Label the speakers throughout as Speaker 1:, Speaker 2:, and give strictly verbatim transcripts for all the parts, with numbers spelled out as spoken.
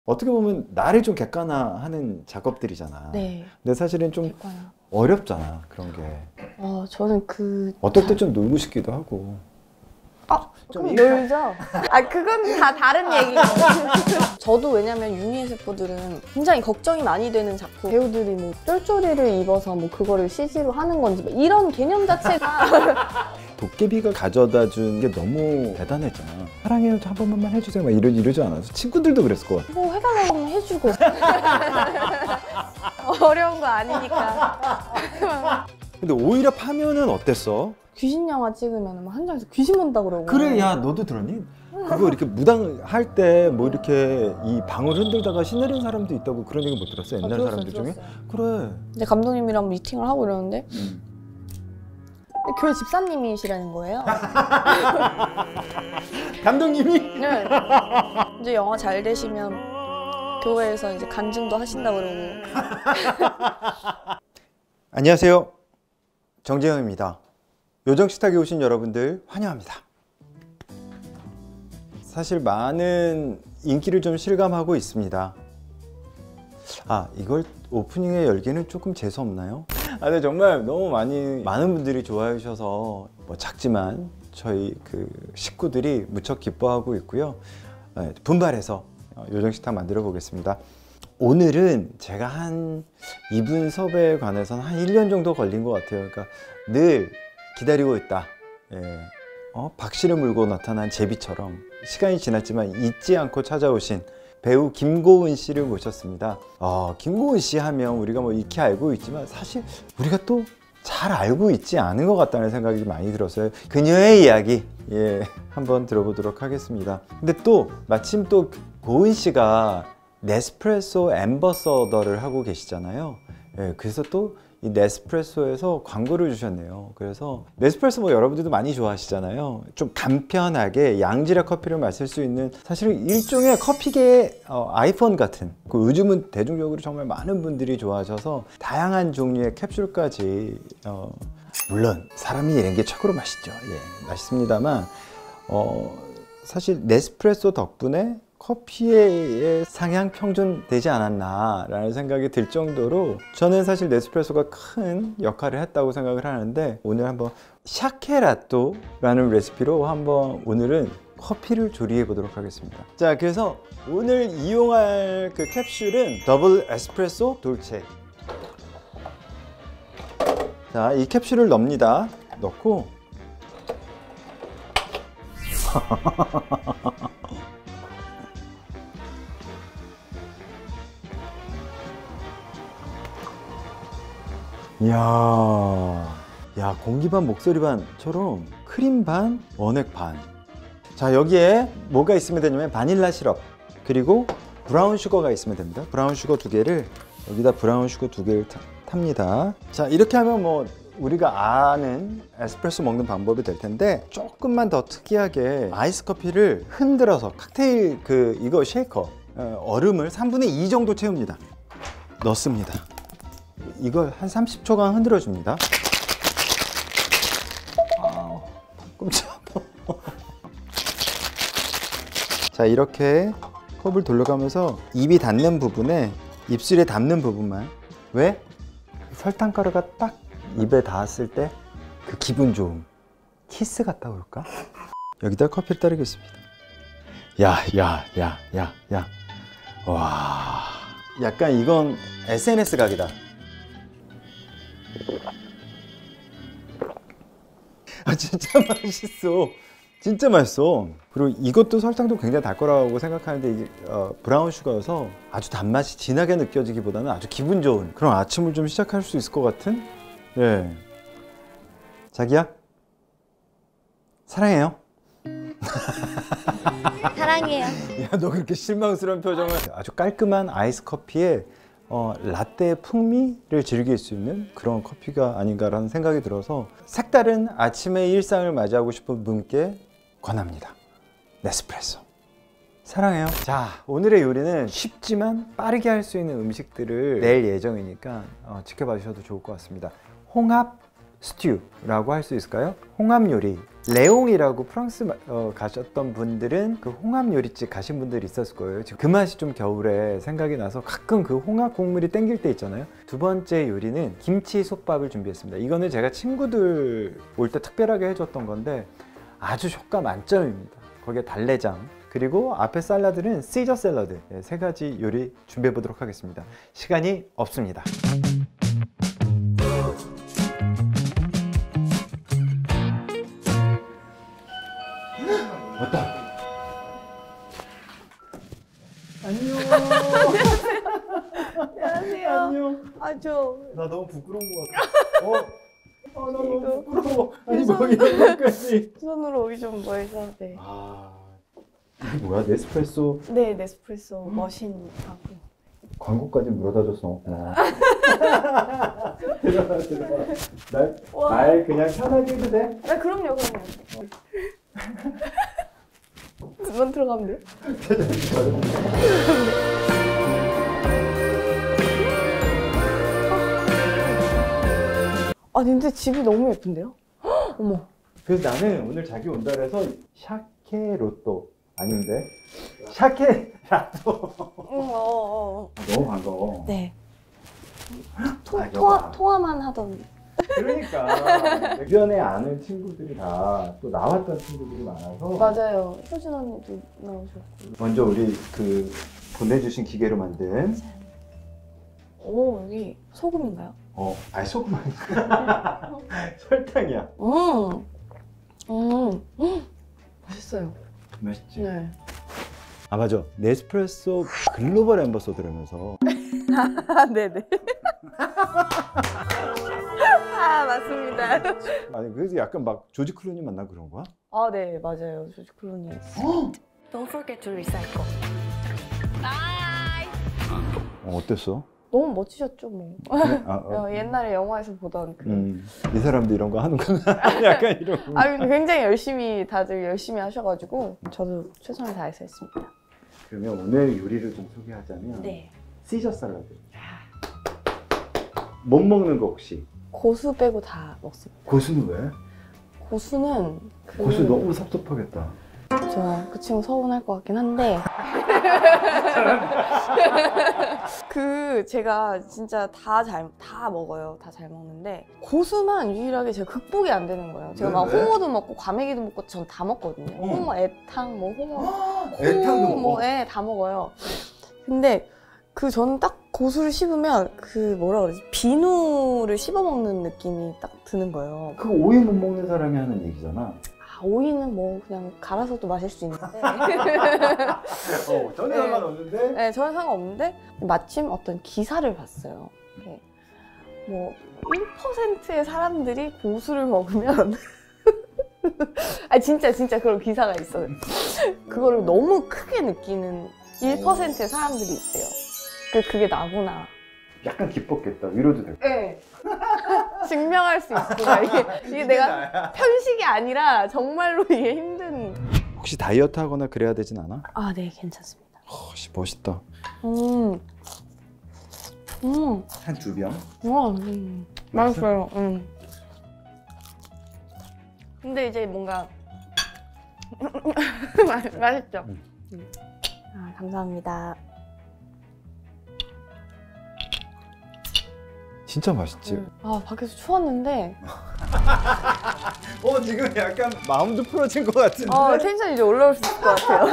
Speaker 1: 어떻게 보면 나를 좀 객관화하는 작업들이잖아.
Speaker 2: 네.
Speaker 1: 근데 사실은 좀
Speaker 2: 객관화.
Speaker 1: 어렵잖아, 그런 게.
Speaker 2: 어, 저는 그
Speaker 1: 어떨 때 좀 놀고 싶기도 하고.
Speaker 2: 아,
Speaker 1: 좀
Speaker 2: 그럼
Speaker 1: 일타-
Speaker 2: 놀죠. 아, 그건 다 다른 얘기고. 저도 왜냐면 유니의 세포들은 굉장히 걱정이 많이 되는 작품. 배우들이 뭐 쫄쫄이를 입어서 뭐 그거를 씨지로 하는 건지 뭐 이런 개념 자체가
Speaker 1: 도깨비가 가져다 준 게 너무 대단했잖아. 사랑해요, 한 번만 해주세요. 막 이러, 이러지 않았어? 친구들도 그랬을 것 같아.
Speaker 2: 뭐 해달라고 하면 해주고. 어려운 거 아니니까.
Speaker 1: 근데 오히려 파면은 어땠어?
Speaker 2: 귀신 영화 찍으면 한 장에서 귀신 본다 그러고.
Speaker 1: 그래, 야, 너도 들었니? 그거 이렇게 무당할 때 뭐 이렇게 이 방을 흔들다가 신내린 사람도 있다고 그런 얘기 못 들었어? 옛날
Speaker 2: 아, 들었어요,
Speaker 1: 사람들 중에?
Speaker 2: 들었어요.
Speaker 1: 그래.
Speaker 2: 근데 감독님이랑 미팅을 하고 이러는데
Speaker 1: 음.
Speaker 2: 교회 집사님이시라는 거예요.
Speaker 1: 감독님이?
Speaker 2: 네. 이제 영화 잘 되시면 교회에서 이제 간증도 하신다 그러고.
Speaker 1: 안녕하세요, 정재영입니다. 요정식탁에 오신 여러분들 환영합니다. 사실 많은 인기를 좀 실감하고 있습니다. 아, 이걸 오프닝에 열기는 조금 재수없나요? 아, 근데 정말 너무 많이 많은 분들이 좋아해 주셔서 뭐 작지만 저희 그 식구들이 무척 기뻐하고 있고요. 네, 분발해서 요정식탁 만들어 보겠습니다. 오늘은 제가 한 이분 섭외에 관해서는 한 일 년 정도 걸린 것 같아요. 그러니까 늘 기다리고 있다. 예. 어? 박씨를 물고 나타난 제비처럼 시간이 지났지만 잊지 않고 찾아오신 배우 김고은 씨를 모셨습니다. 어, 김고은 씨 하면 우리가 뭐 익히 알고 있지만 사실 우리가 또 잘 알고 있지 않은 것 같다는 생각이 많이 들었어요. 그녀의 이야기, 예, 한번 들어보도록 하겠습니다. 근데 또 마침 또 고은 씨가 네스프레소 앰버서더를 하고 계시잖아요. 예, 그래서 또 이 네스프레소에서 광고를 주셨네요. 그래서 네스프레소 뭐 여러분들도 많이 좋아하시잖아요. 좀 간편하게 양질의 커피를 마실 수 있는 사실은 일종의 커피계의 어, 아이폰 같은, 그 요즘은 대중적으로 정말 많은 분들이 좋아하셔서 다양한 종류의 캡슐까지, 어, 물론 사람이 이런 게 최고로 맛있죠. 예, 맛있습니다만 어, 사실 네스프레소 덕분에 커피의 상향 평준되지 않았나 라는 생각이 들 정도로 저는 사실 네스프레소가 큰 역할을 했다고 생각을 하는데, 오늘 한번 샤케라또 라는 레시피로 한번 오늘은 커피를 조리해 보도록 하겠습니다. 자, 그래서 오늘 이용할 그 캡슐은 더블 에스프레소 돌체. 자, 이 캡슐을 넣습니다. 넣고 이야, 야, 공기 반 목소리 반처럼 크림 반 원액 반. 자, 여기에 뭐가 있으면 되냐면 바닐라 시럽 그리고 브라운 슈거가 있으면 됩니다. 브라운 슈거 두 개를 여기다 브라운 슈거 두 개를 타, 탑니다. 자, 이렇게 하면 뭐 우리가 아는 에스프레소 먹는 방법이 될 텐데, 조금만 더 특이하게 아이스 커피를 흔들어서 칵테일 그 이거 쉐이커 얼음을 삼분의 이 정도 채웁니다. 넣습니다. 이걸 한 삼십 초간 흔들어 줍니다. 아, 끔찍하다. 자, 이렇게 컵을 돌려가면서 입이 닿는 부분에, 입술에 닿는 부분만. 왜? 설탕가루가 딱 입에 닿았을 때 그 기분 좋음, 키스 같다 그럴까? 여기다 커피를 따르겠습니다. 야, 야, 야, 야, 야. 와, 약간 이건 에스엔에스 각이다. 아, 진짜 맛있어. 진짜 맛있어. 그리고 이것도 설탕도 굉장히 달 거라고 생각하는데 이게 어, 브라운 슈거여서 아주 단맛이 진하게 느껴지기보다는 아주 기분 좋은 그런 아침을 좀 시작할 수 있을 것 같은. 예. 자기야, 사랑해요.
Speaker 2: 사랑해요.
Speaker 1: 야, 너 그렇게 실망스러운 표정을. 아주 깔끔한 아이스 커피에 어, 라떼의 풍미를 즐길 수 있는 그런 커피가 아닌가라는 생각이 들어서 색다른 아침의 일상을 맞이하고 싶은 분께 권합니다. 네스프레소. 사랑해요. 자, 오늘의 요리는 쉽지만 빠르게 할 수 있는 음식들을 낼 예정이니까 어, 지켜봐 주셔도 좋을 것 같습니다. 홍합 스튜라고 할 수 있을까요? 홍합 요리. 레옹이라고 프랑스 어, 가셨던 분들은 그 홍합 요리집 가신 분들이 있었을 거예요. 지금 그 맛이 좀 겨울에 생각이 나서 가끔 그 홍합 국물이 땡길 때 있잖아요. 두 번째 요리는 김치 솥밥을 준비했습니다. 이거는 제가 친구들 올 때 특별하게 해줬던 건데 아주 효과 만점입니다. 거기에 달래장, 그리고 앞에 샐러드는 시저 샐러드, 네, 세 가지 요리 준비해 보도록 하겠습니다. 시간이 없습니다. 왔다. 안녕.
Speaker 2: 안녕하세요.
Speaker 1: 안녕.
Speaker 2: 아, 저
Speaker 1: 나 너무 부끄러운 것 같아. 어? 아, 나 너무
Speaker 2: 이거-
Speaker 1: 부끄러워. 아니
Speaker 2: 이거-
Speaker 1: 뭐 이런 것까지.
Speaker 2: 손으로 오기 좀 멀어서. 네.
Speaker 1: 아, 이게 뭐야? 네스프레소
Speaker 2: 네, 네스프레소 머신 하고.
Speaker 1: 광고까지 물어다 줘서 너무 고마워. 들어가 들어가. 날,
Speaker 2: 와.
Speaker 1: 날 그냥 편하게 해도 돼?
Speaker 2: 아, 그럼요, 그럼요. 두번 들어가면 돼요? 아, 근데 집이 너무 예쁜데요? 헉, 어머.
Speaker 1: 그래서 나는 오늘 자기 온다 그래서 샤케 로또 아닌데 샤케 라또.
Speaker 2: 응, 어, 어, 어.
Speaker 1: 너무 반가워.
Speaker 2: 네. 토,
Speaker 1: 아,
Speaker 2: 토화,
Speaker 1: 여봐.
Speaker 2: 토화만 하던.
Speaker 1: 그러니까 주변에 아는 친구들이 다 또 나왔던 친구들이 많아서.
Speaker 2: 맞아요. 효진 언니도 나오셨고.
Speaker 1: 먼저 우리 그 보내주신 기계로 만든
Speaker 2: 오, 여기 소금인가요?
Speaker 1: 어 아니 소금 아니야. 설탕이야.
Speaker 2: 음, 음, 음. 맛있어요.
Speaker 1: 맛있지?
Speaker 2: 네.
Speaker 1: 아 맞아, 네스프레소 글로벌 앰버서더라면서.
Speaker 2: 아, 네네. 아, 맞습니다.
Speaker 1: 아니 그래서 약간 막 조지 클루니 만나 그런 거야?
Speaker 2: 아, 네, 맞아요. 조지 클루니.
Speaker 3: Don't forget to recycle.
Speaker 1: 어, 어땠어?
Speaker 2: 너무 멋지셨죠, 뭐.
Speaker 1: 그래? 아, 어.
Speaker 2: 어, 옛날에 영화에서 보던 그.
Speaker 1: 음, 이 사람도 이런 거 하는구나. 약간 이런.
Speaker 2: 아, 근데 굉장히 열심히 다들 열심히 하셔가지고 저도 최선을 다해서 했습니다.
Speaker 1: 그러면 오늘 요리를 좀 소개하자면
Speaker 2: 네.
Speaker 1: 시저 샐러드. 못 먹는 거 혹시?
Speaker 2: 고수 빼고 다 먹습니다.
Speaker 1: 고수는 왜?
Speaker 2: 고수는 그
Speaker 1: 고수 너무 섭섭하겠다.
Speaker 2: 저 그 친구 서운할 것 같긴 한데 그 제가 진짜 다 잘 다 먹어요. 다 잘 먹는데 고수만 유일하게 제가 극복이 안 되는 거예요. 제가 막
Speaker 1: 왜?
Speaker 2: 홍어도 먹고 과메기도 먹고 전 다 먹거든요.
Speaker 1: 어.
Speaker 2: 홍어, 애탕, 뭐 홍어,
Speaker 1: 애탕도 먹어?
Speaker 2: 뭐, 예, 다 먹어요. 근데 그 저는 딱 고수를 씹으면 그 뭐라 그러지? 비누를 씹어 먹는 느낌이 딱 드는 거예요.
Speaker 1: 그거 오이 못 먹는 사람이 하는 얘기잖아.
Speaker 2: 아, 오이는 뭐 그냥 갈아서도 마실 수 있는데.
Speaker 1: 어, 전혀
Speaker 2: 네.
Speaker 1: 상관없는데.
Speaker 2: 네, 저는 상관없는데 마침 어떤 기사를 봤어요. 이게 뭐 일 퍼센트의 사람들이 고수를 먹으면 아 진짜 진짜 그런 기사가 있어요. 그거를 너무 크게 느끼는 일 퍼센트의 사람들이 있대요. 그 그게 나구나.
Speaker 1: 약간 기뻤겠다. 위로도 되고.
Speaker 2: 네. 증명할 수 있구나. 이게, 이게 내가
Speaker 1: 나야.
Speaker 2: 편식이 아니라 정말로 이게 힘든.
Speaker 1: 혹시 다이어트 하거나 그래야 되진 않아?
Speaker 2: 아, 네, 괜찮습니다.
Speaker 1: 어, 씨, 멋있다.
Speaker 2: 음, 음,
Speaker 1: 한 두 병?
Speaker 2: 와, 음, 맛있어요. 음. 근데 이제 뭔가 맛- 맛있죠.
Speaker 1: 음.
Speaker 2: 음. 아, 감사합니다.
Speaker 1: 진짜 맛있지?
Speaker 2: 음. 아, 밖에서 추웠는데
Speaker 1: 어, 지금 약간 마음도 풀어진 것 같은데?
Speaker 2: 어, 텐션이 이제 올라올 수 있을 것 같아요.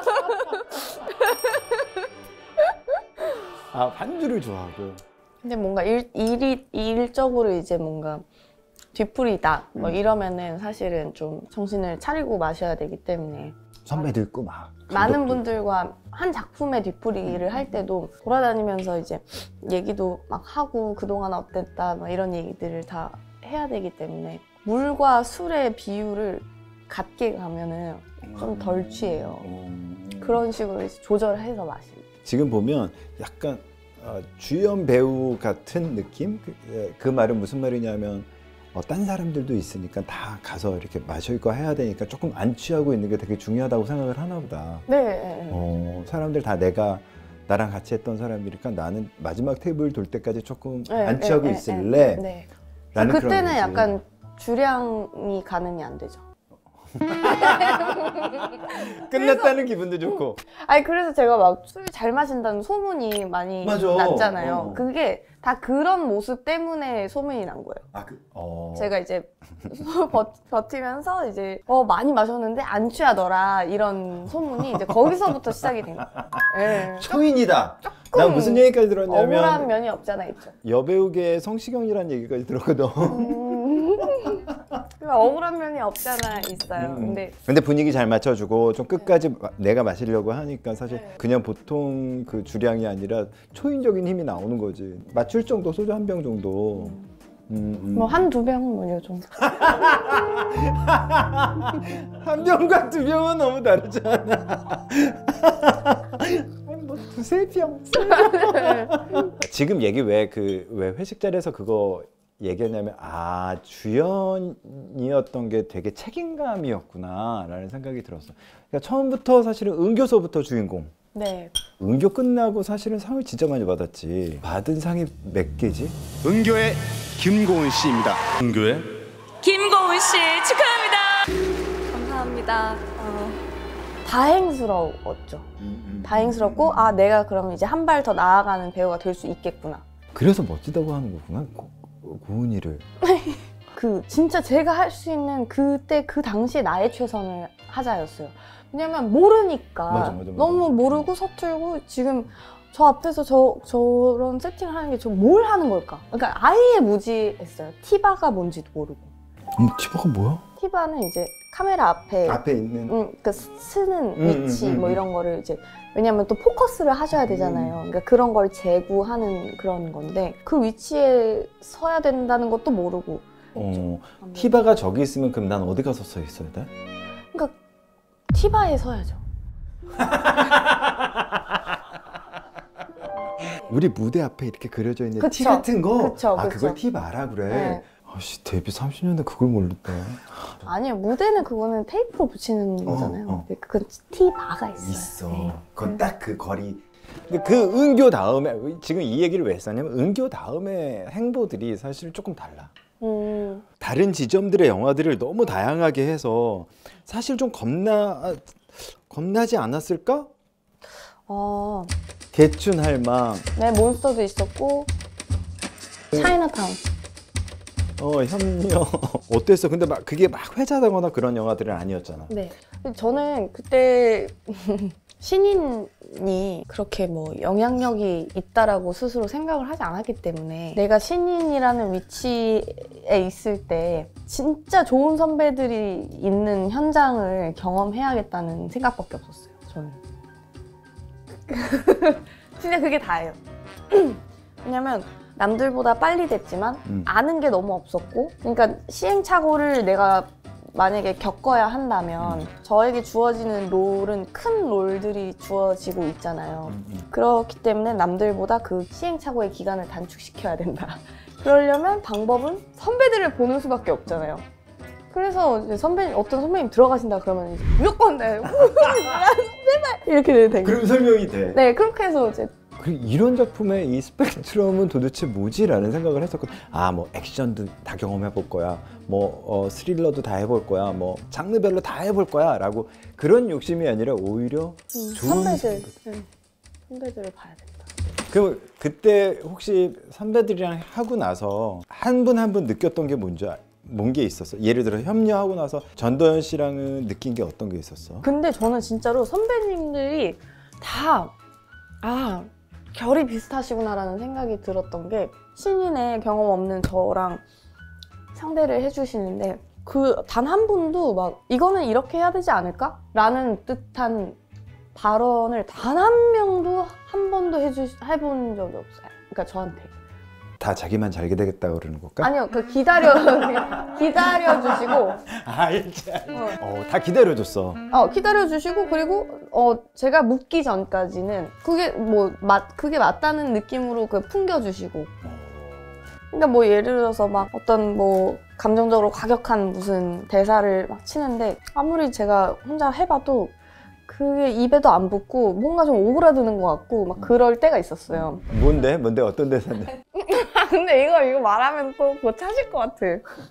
Speaker 1: 아, 반주를 좋아하고.
Speaker 2: 근데 뭔가 일, 일이, 일적으로 이제 뭔가 뒤풀이다 뭐
Speaker 1: 음.
Speaker 2: 이러면은 사실은 좀 정신을 차리고 마셔야 되기 때문에
Speaker 1: 선배도 있고 막.
Speaker 2: 많은
Speaker 1: 감독도
Speaker 2: 분들과 한 작품의 뒤풀이를 할 때도 돌아다니면서 이제 얘기도 막 하고 그동안 어땠다 막 이런 얘기들을 다 해야 되기 때문에 물과 술의 비율을 같게 가면은 좀 덜 취해요.
Speaker 1: 음.
Speaker 2: 그런 식으로 이제 조절해서 마시고.
Speaker 1: 지금 보면 약간 어, 주연 배우 같은 느낌? 그, 예, 그 말은 무슨 말이냐면 어, 딴 사람들도 있으니까 다 가서 이렇게 마실 거 해야 되니까 조금 안 취하고 있는 게 되게 중요하다고 생각을 하나 보다.
Speaker 2: 네. 네.
Speaker 1: 어, 사람들 다 내가 나랑 같이 했던 사람이니까 나는 마지막 테이블 돌 때까지 조금
Speaker 2: 네,
Speaker 1: 안 취하고
Speaker 2: 네,
Speaker 1: 있을래.
Speaker 2: 네, 네.
Speaker 1: 라는 그런
Speaker 2: 그때는
Speaker 1: 거지.
Speaker 2: 약간 주량이 가늠이 안 되죠.
Speaker 1: 끝났다는 기분도 좋고.
Speaker 2: 아니 그래서 제가 막 술 잘 마신다는 소문이 많이
Speaker 1: 맞아.
Speaker 2: 났잖아요.
Speaker 1: 어.
Speaker 2: 그게 다 그런 모습 때문에 소문이 난 거예요.
Speaker 1: 아, 그, 어.
Speaker 2: 제가 이제 버, 버티면서 이제 어 많이 마셨는데 안 취하더라 이런 소문이 이제 거기서부터 시작이 된 거예요. 네.
Speaker 1: 초인이다. 난 무슨 얘기까지 들었냐면
Speaker 2: 억울한 면이 없잖아 있죠.
Speaker 1: 여배우계 성시경이라는 얘기까지 들었거든.
Speaker 2: 음, 억울한 면이 없잖아 있어요.
Speaker 1: 음.
Speaker 2: 근데
Speaker 1: 근데 분위기 잘 맞춰주고 좀 끝까지 마- 내가 마시려고 하니까 사실 그냥 보통 그 주량이 아니라 초인적인 힘이 나오는 거지. 맞출 정도 소주 한 병 정도. 음, 음.
Speaker 2: 뭐 한 두 병 뭐 요 정도.
Speaker 1: 한 병과 두 병은 너무 다르잖아. 뭐 두세 병. 지금 얘기 왜 그 왜 회식 자리에서 그거 얘기했냐면 아 주연이었던 게 되게 책임감이었구나라는 생각이 들었어. 그러니까 처음부터 사실은 은교서부터 주인공.
Speaker 2: 네.
Speaker 1: 은교 끝나고 사실은 상을 진짜 많이 받았지. 받은 상이 몇 개지?
Speaker 4: 은교의 김고은 씨입니다.
Speaker 5: 은교의
Speaker 3: 김고은 씨 축하합니다.
Speaker 2: 감사합니다. 어, 다행스러웠죠. 다행스럽고 아 내가 그러면 이제 한 발 더 나아가는 배우가 될 수 있겠구나.
Speaker 1: 그래서 멋지다고 하는 거구나. 고, 고은이를.
Speaker 2: 그 진짜 제가 할 수 있는 그때 그 당시에 나의 최선을 하자였어요. 왜냐면 모르니까
Speaker 1: 맞아, 맞아, 맞아.
Speaker 2: 너무 모르고 서툴고 지금 저 앞에서 저 저런 세팅을 하는 게 저 뭘 하는 걸까? 그러니까 아예 무지했어요. 티바가 뭔지도 모르고.
Speaker 1: 음, 티바가 뭐야?
Speaker 2: 티바는 이제 카메라 앞에
Speaker 1: 앞에 있는.
Speaker 2: 음, 그 쓰는
Speaker 1: 음,
Speaker 2: 위치
Speaker 1: 음, 음,
Speaker 2: 뭐
Speaker 1: 음.
Speaker 2: 이런 거를 이제 왜냐면 또 포커스를 하셔야 되잖아요. 그러니까 그런 걸 재구하는 그런 건데 그 위치에 서야 된다는 것도 모르고.
Speaker 1: 어, 티바가 저기 있으면 그럼 난 어디 가서 서 있어야 돼?
Speaker 2: 그러니까 티바에 서야죠.
Speaker 1: 우리 무대 앞에 이렇게 그려져 있는 티
Speaker 2: 그쵸.
Speaker 1: 같은 거?
Speaker 2: 그쵸,
Speaker 1: 아
Speaker 2: 그쵸.
Speaker 1: 그걸 티바라 그래?
Speaker 2: 네.
Speaker 1: 아씨 데뷔 삼십 년대 그걸 몰랐다.
Speaker 2: 아니요 무대는 그거는 테이프로 붙이는 거잖아요.
Speaker 1: 어.
Speaker 2: 근데 그건 티바가 있어요.
Speaker 1: 있어.
Speaker 2: 네.
Speaker 1: 그건 딱 그 거리. 근데 그 은교 다음에 지금 이 얘기를 왜 했었냐면 은교 다음에 행보들이 사실 조금 달라.
Speaker 2: 음,
Speaker 1: 다른 지점들의 영화들을 너무 다양하게 해서 사실 좀 겁나 겁나지 않았을까?
Speaker 2: 어,
Speaker 1: 개춘 할망,
Speaker 2: 네 몬스터도 있었고 차이나타운.
Speaker 1: 어 협력 어땠어? 근데 막 그게 막 회자되거나 그런 영화들은 아니었잖아.
Speaker 2: 네. 근데 저는 그때 신인이 그렇게 뭐 영향력이 있다라고 스스로 생각을 하지 않았기 때문에 내가 신인이라는 위치에 있을 때 진짜 좋은 선배들이 있는 현장을 경험해야겠다는 생각밖에 없었어요. 저는. 진짜 그게 다예요. 왜냐면 남들보다 빨리 됐지만
Speaker 1: 음.
Speaker 2: 아는 게 너무 없었고 그러니까 시행착오를 내가 만약에 겪어야 한다면
Speaker 1: 음.
Speaker 2: 저에게 주어지는 롤은 큰 롤들이 주어지고 있잖아요.
Speaker 1: 음, 음.
Speaker 2: 그렇기 때문에 남들보다 그 시행착오의 기간을 단축시켜야 된다. 그러려면 방법은 선배들을 보는 수밖에 없잖아요. 그래서 이제 선배 어떤 선배님 들어가신다 그러면 이제 무조건 네, 제발 이렇게 된 거예요.
Speaker 1: 그럼 설명이 돼.
Speaker 2: 네 그렇게 해서 이제
Speaker 1: 그 이런 작품의 이 스펙트럼은 도대체 뭐지라는 생각을 했었거든. 아, 뭐 액션도 다 경험해 볼 거야. 뭐 어, 스릴러도 다 해볼 거야. 뭐 장르별로 다 해볼 거야라고 그런 욕심이 아니라 오히려
Speaker 2: 음,
Speaker 1: 좋은
Speaker 2: 선배들
Speaker 1: 선배들.
Speaker 2: 네, 선배들을 봐야 된다.
Speaker 1: 그럼 그때 혹시 선배들이랑 하고 나서 한 분 한 분 느꼈던 게 뭔지 뭔 게 있었어? 예를 들어 협력하고 나서 전도연 씨랑은 느낀 게 어떤 게 있었어?
Speaker 2: 근데 저는 진짜로 선배님들이 다 아 결이 비슷하시구나라는 생각이 들었던 게 신인의 경험 없는 저랑 상대를 해주시는데 그 단 한 분도 막 이거는 이렇게 해야 되지 않을까? 라는 듯한 발언을 단 한 명도 한 번도 해주, 해본 적이 없어요. 그러니까 저한테.
Speaker 1: 다 자기만 잘 되겠다 그러는 걸까?
Speaker 2: 아니요, 그 기다려, 기다려주시고,
Speaker 1: 알지. 어, 다 기다려줬어.
Speaker 2: 어, 기다려주시고, 그리고, 어, 제가 묻기 전까지는 그게 뭐, 맞, 그게 맞다는 느낌으로 그 풍겨주시고. 그러니까 뭐 예를 들어서 막 어떤 뭐, 감정적으로 과격한 무슨 대사를 막 치는데, 아무리 제가 혼자 해봐도 그게 입에도 안 붙고 뭔가 좀 오그라드는 것 같고 막 그럴 때가 있었어요.
Speaker 1: 뭔데? 뭔데? 어떤 대사인데?
Speaker 2: 아 근데 이거 이거 말하면 또 그거 찾을 것 같아.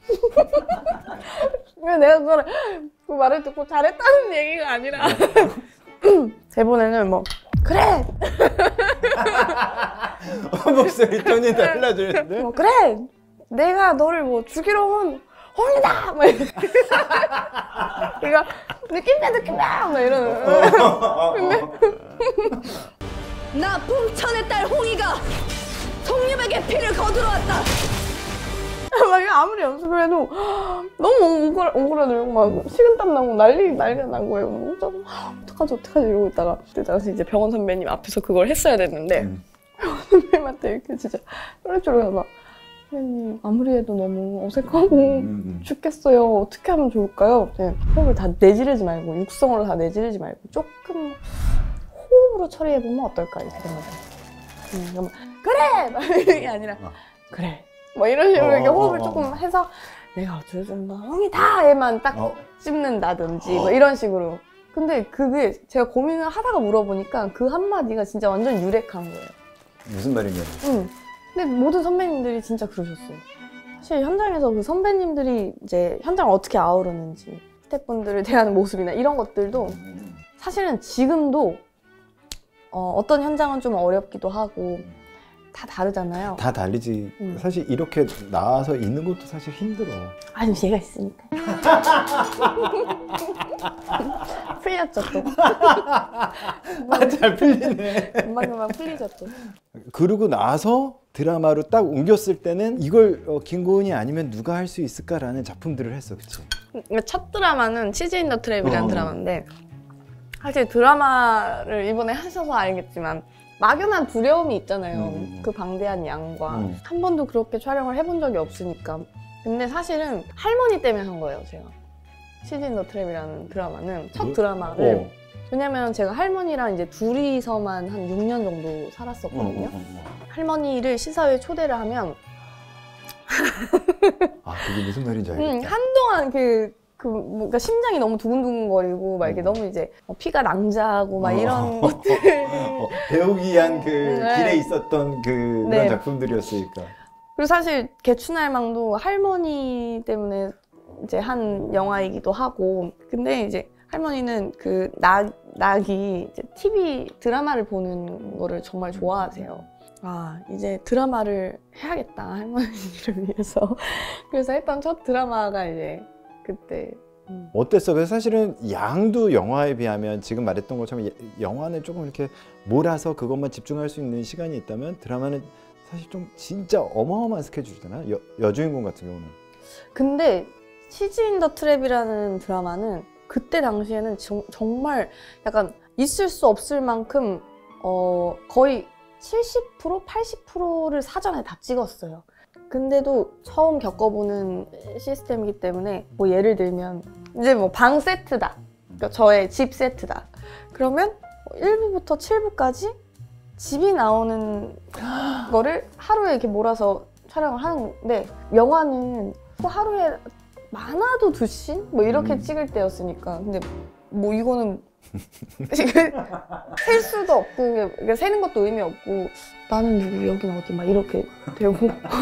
Speaker 2: 왜 내가 그걸 그 말을 듣고 잘했다는 얘기가 아니라 대본에는 뭐 그래
Speaker 1: 목소리 톤이 달라지는데?
Speaker 2: 뭐 그래 내가 너를 뭐 죽이러 온 홍이다 막 이렇게 이거 느낌이야 느낌이야 막 이러는. 근데
Speaker 3: 나 붕천의 딸 홍이가 송유백의 피를 거두러 왔다.
Speaker 2: 막 이거 아무리 연습을 해도 너무 오그라, 오그라들고 막 식은땀 나고 난리 난리가 난 거예요. 진짜 어떡하지 어떡하지 이러고 있다가 그때 당시 이제 병원 선배님 앞에서 그걸 했어야 됐는데
Speaker 1: 음.
Speaker 2: 병원 선배님한테 이렇게 진짜 쪼르쪼르 막 선배님 아무리 해도 너무 어색하고
Speaker 1: 음.
Speaker 2: 죽겠어요. 어떻게 하면 좋을까요? 그냥 호흡을 다 내지르지 말고 육성으로 다 내지르지 말고 조금 호흡으로 처리해보면 어떨까 이렇게 된 거죠. 음, 그러면 그래! 막 이게 아니라
Speaker 1: 어.
Speaker 2: 그래 뭐 이런 식으로
Speaker 1: 어,
Speaker 2: 이렇게 호흡을
Speaker 1: 어, 어.
Speaker 2: 조금 해서 내가 어쩔 수 없나 형이다! 에만 딱
Speaker 1: 어.
Speaker 2: 씹는다든지
Speaker 1: 어.
Speaker 2: 뭐 이런 식으로. 근데 그게 제가 고민을 하다가 물어보니까 그 한마디가 진짜 완전 유력한 거예요.
Speaker 1: 무슨 말이냐면
Speaker 2: 응. 근데 모든 선배님들이 진짜 그러셨어요. 사실 현장에서 그 선배님들이 이제 현장을 어떻게 아우르는지 스태프분들을 대하는 모습이나 이런 것들도 사실은 지금도 어, 어떤 현장은 좀 어렵기도 하고 다 다르잖아요.
Speaker 1: 다 다르지.
Speaker 2: 음.
Speaker 1: 사실 이렇게 나와서 있는 것도 사실 힘들어.
Speaker 2: 아니 얘가 있으니까. 풀렸죠 또.
Speaker 1: 아, 잘 풀리네.
Speaker 2: 금방금방 풀리죠 또.
Speaker 1: 그러고 나서 드라마로 딱 옮겼을 때는 이걸 어, 김고은이 아니면 누가 할 수 있을까라는 작품들을 했어, 그치?
Speaker 2: 첫 드라마는 치즈 인 더 트랩이라는
Speaker 1: 어.
Speaker 2: 드라마인데 사실 드라마를 이번에 하셔서 알겠지만 막연한 두려움이 있잖아요.
Speaker 1: 음.
Speaker 2: 그 방대한 양과
Speaker 1: 음.
Speaker 2: 한 번도 그렇게 촬영을 해본 적이 없으니까. 근데 사실은 할머니 때문에 한 거예요, 제가. 치즈 인 더 트랩이라는 드라마는 첫
Speaker 1: 뭐?
Speaker 2: 드라마를
Speaker 1: 어.
Speaker 2: 왜냐면 제가 할머니랑 이제 둘이서만 한 육 년 정도 살았었거든요.
Speaker 1: 어, 어, 어, 어.
Speaker 2: 할머니를 시사회에 초대를 하면
Speaker 1: 아, 그게 무슨 말인지
Speaker 2: 음,
Speaker 1: 알겠다.
Speaker 2: 한동안 그, 그 뭔가 심장이 너무 두근두근거리고 막 이게
Speaker 1: 어.
Speaker 2: 너무 이제 피가 낭자하고 막
Speaker 1: 어.
Speaker 2: 이런 것들.
Speaker 1: 어, 배우기 위한 그
Speaker 2: 네.
Speaker 1: 길에 있었던 그 그런
Speaker 2: 네.
Speaker 1: 작품들이었으니까.
Speaker 2: 그리고 사실 개춘할망도 할머니 때문에 이제 한 영화이기도 하고. 근데 이제 할머니는 그 낙, 낙이 이제 티비 드라마를 보는 거를 정말 좋아하세요. 아, 이제 드라마를 해야겠다, 할머니를 위해서. 그래서 했던 첫 드라마가 이제 그때. 음.
Speaker 1: 어땠어? 그래서 사실은 양도 영화에 비하면 지금 말했던 것처럼 예- 영화는 조금 이렇게 몰아서 그것만 집중할 수 있는 시간이 있다면 드라마는 사실 좀 진짜 어마어마한 스케줄이잖아. 여, 여주인공 같은 경우는.
Speaker 2: 근데 치즈 인 더 트랩이라는 드라마는 그때 당시에는 정, 정말 약간 있을 수 없을 만큼 어, 거의 칠십 퍼센트, 팔십 퍼센트를 사전에 다 찍었어요. 근데도 처음 겪어보는 시스템이기 때문에 뭐 예를 들면 이제 뭐 방 세트다. 그러니까 저의 집 세트다. 그러면 일 부부터 칠 부까지 집이 나오는 거를 하루에 이렇게 몰아서 촬영을 하는데 영화는 또 하루에 많아도 두 씬? 뭐 이렇게
Speaker 1: 음.
Speaker 2: 찍을 때였으니까. 근데 뭐 이거는 셀 수도 없고 그러니까 세는 것도 의미 없고 나는 누구 여기는 어디 막 이렇게 되고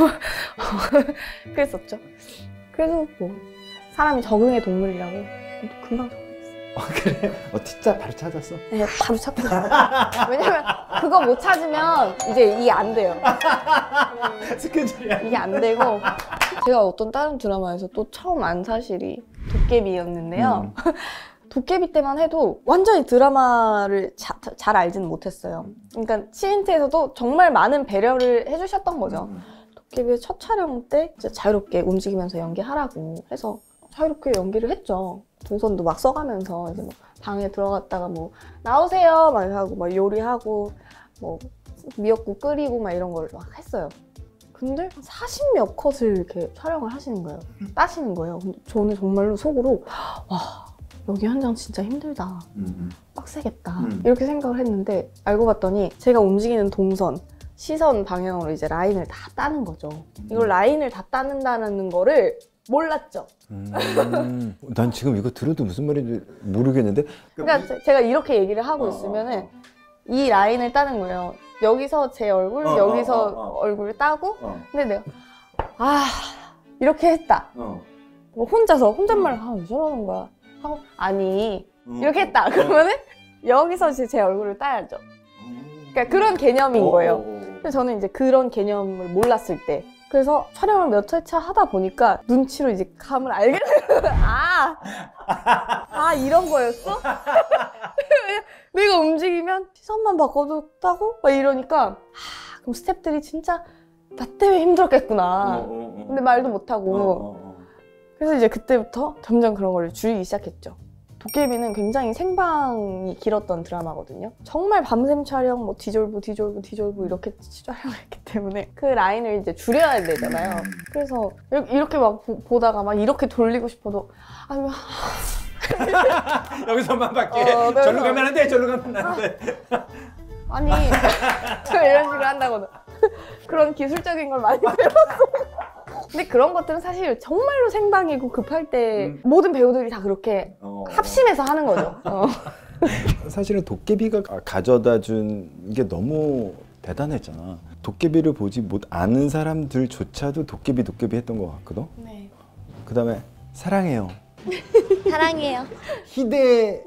Speaker 2: 그랬었죠. 그래서 뭐 사람이 적응의 동물이라고 금방 적응했어요.
Speaker 1: 아, 그래? 어, 진짜 바로 찾았어?
Speaker 2: 네, 바로 찾고 왜냐면 그거 못 찾으면 이제 이게 안 돼요.
Speaker 1: 스케줄이야.
Speaker 2: 이게 안 되고 제가 어떤 다른 드라마에서 또 처음 안 사실이 도깨비였는데요.
Speaker 1: 음.
Speaker 2: 도깨비 때만 해도 완전히 드라마를 자, 잘 알지는 못했어요. 그러니까 치인트에서도 정말 많은 배려를 해주셨던 거죠. 도깨비의 첫 촬영 때 이제 자유롭게 움직이면서 연기하라고 해서 자유롭게 연기를 했죠. 동선도 막 써가면서 이제 뭐 방에 들어갔다가 뭐 나오세요 막 하고 막 요리하고 뭐 미역국 끓이고 막 이런 걸 막 했어요. 근데 사십몇 컷을 이렇게 촬영을 하시는 거예요. 따시는 거예요. 근데 저는 정말로 속으로 와 여기 현장 진짜 힘들다.
Speaker 1: 음.
Speaker 2: 빡세겠다.
Speaker 1: 음.
Speaker 2: 이렇게 생각을 했는데 알고 봤더니 제가 움직이는 동선, 시선 방향으로 이제 라인을 다 따는 거죠. 이걸 라인을 다 따는다는 거를 몰랐죠.
Speaker 1: 음. 난 지금 이거 들어도 무슨 말인지 모르겠는데.
Speaker 2: 그러니까 제- 제가 이렇게 얘기를 하고 있으면은 이 라인을 따는 거예요. 여기서 제 얼굴,
Speaker 1: 어,
Speaker 2: 여기서
Speaker 1: 어, 어, 어.
Speaker 2: 얼굴을 따고
Speaker 1: 어.
Speaker 2: 근데 내가 아 이렇게 했다.
Speaker 1: 어.
Speaker 2: 뭐 혼자서 혼잣말을 아, 왜 저러는 거야 하고 아니
Speaker 1: 어.
Speaker 2: 이렇게 했다. 그러면은 여기서 이제 제 얼굴을 따야죠. 그러니까 그런 개념인 거예요. 근데 저는 이제 그런 개념을 몰랐을 때 그래서 촬영을 몇 회차 하다 보니까 눈치로 이제 감을 알게 되는 아, 아 이런 거였어? 내가 움직이면 시선만 바꿔줬다고? 막 이러니까 아, 그럼 스태프들이 진짜 나 때문에 힘들었겠구나.
Speaker 1: 어, 어, 어.
Speaker 2: 근데 말도 못하고
Speaker 1: 어, 어, 어.
Speaker 2: 그래서 이제 그때부터 점점 그런 걸 줄이기 시작했죠. 도깨비는 굉장히 생방이 길었던 드라마거든요. 정말 밤샘 촬영, 뭐 디졸브, 디졸브, 디졸브 이렇게 촬영을 했기 때문에 그 라인을 이제 줄여야 되잖아요. 그래서 이렇게 막 보, 보다가 막 이렇게 돌리고 싶어도 아니
Speaker 1: 여기서만 바뀌게.
Speaker 2: 어, 그래서-
Speaker 1: 절로 가면 안 돼. 절로 가면 안 돼.
Speaker 2: 아니 이런 식으로 한다거든. 그런 기술적인 걸 많이 배웠어. 근데 그런 것들은 사실 정말로 생방이고 급할 때
Speaker 1: 음.
Speaker 2: 모든 배우들이 다 그렇게
Speaker 1: 어.
Speaker 2: 합심해서 하는 거죠. 어.
Speaker 1: 사실은 도깨비가 가져다 준 게 너무 대단했잖아. 도깨비를 보지 못 아는 사람들조차도 도깨비 도깨비 했던 것 같거든.
Speaker 2: 네.
Speaker 1: 그 다음에 사랑해요.
Speaker 3: 사랑해요.
Speaker 1: 희대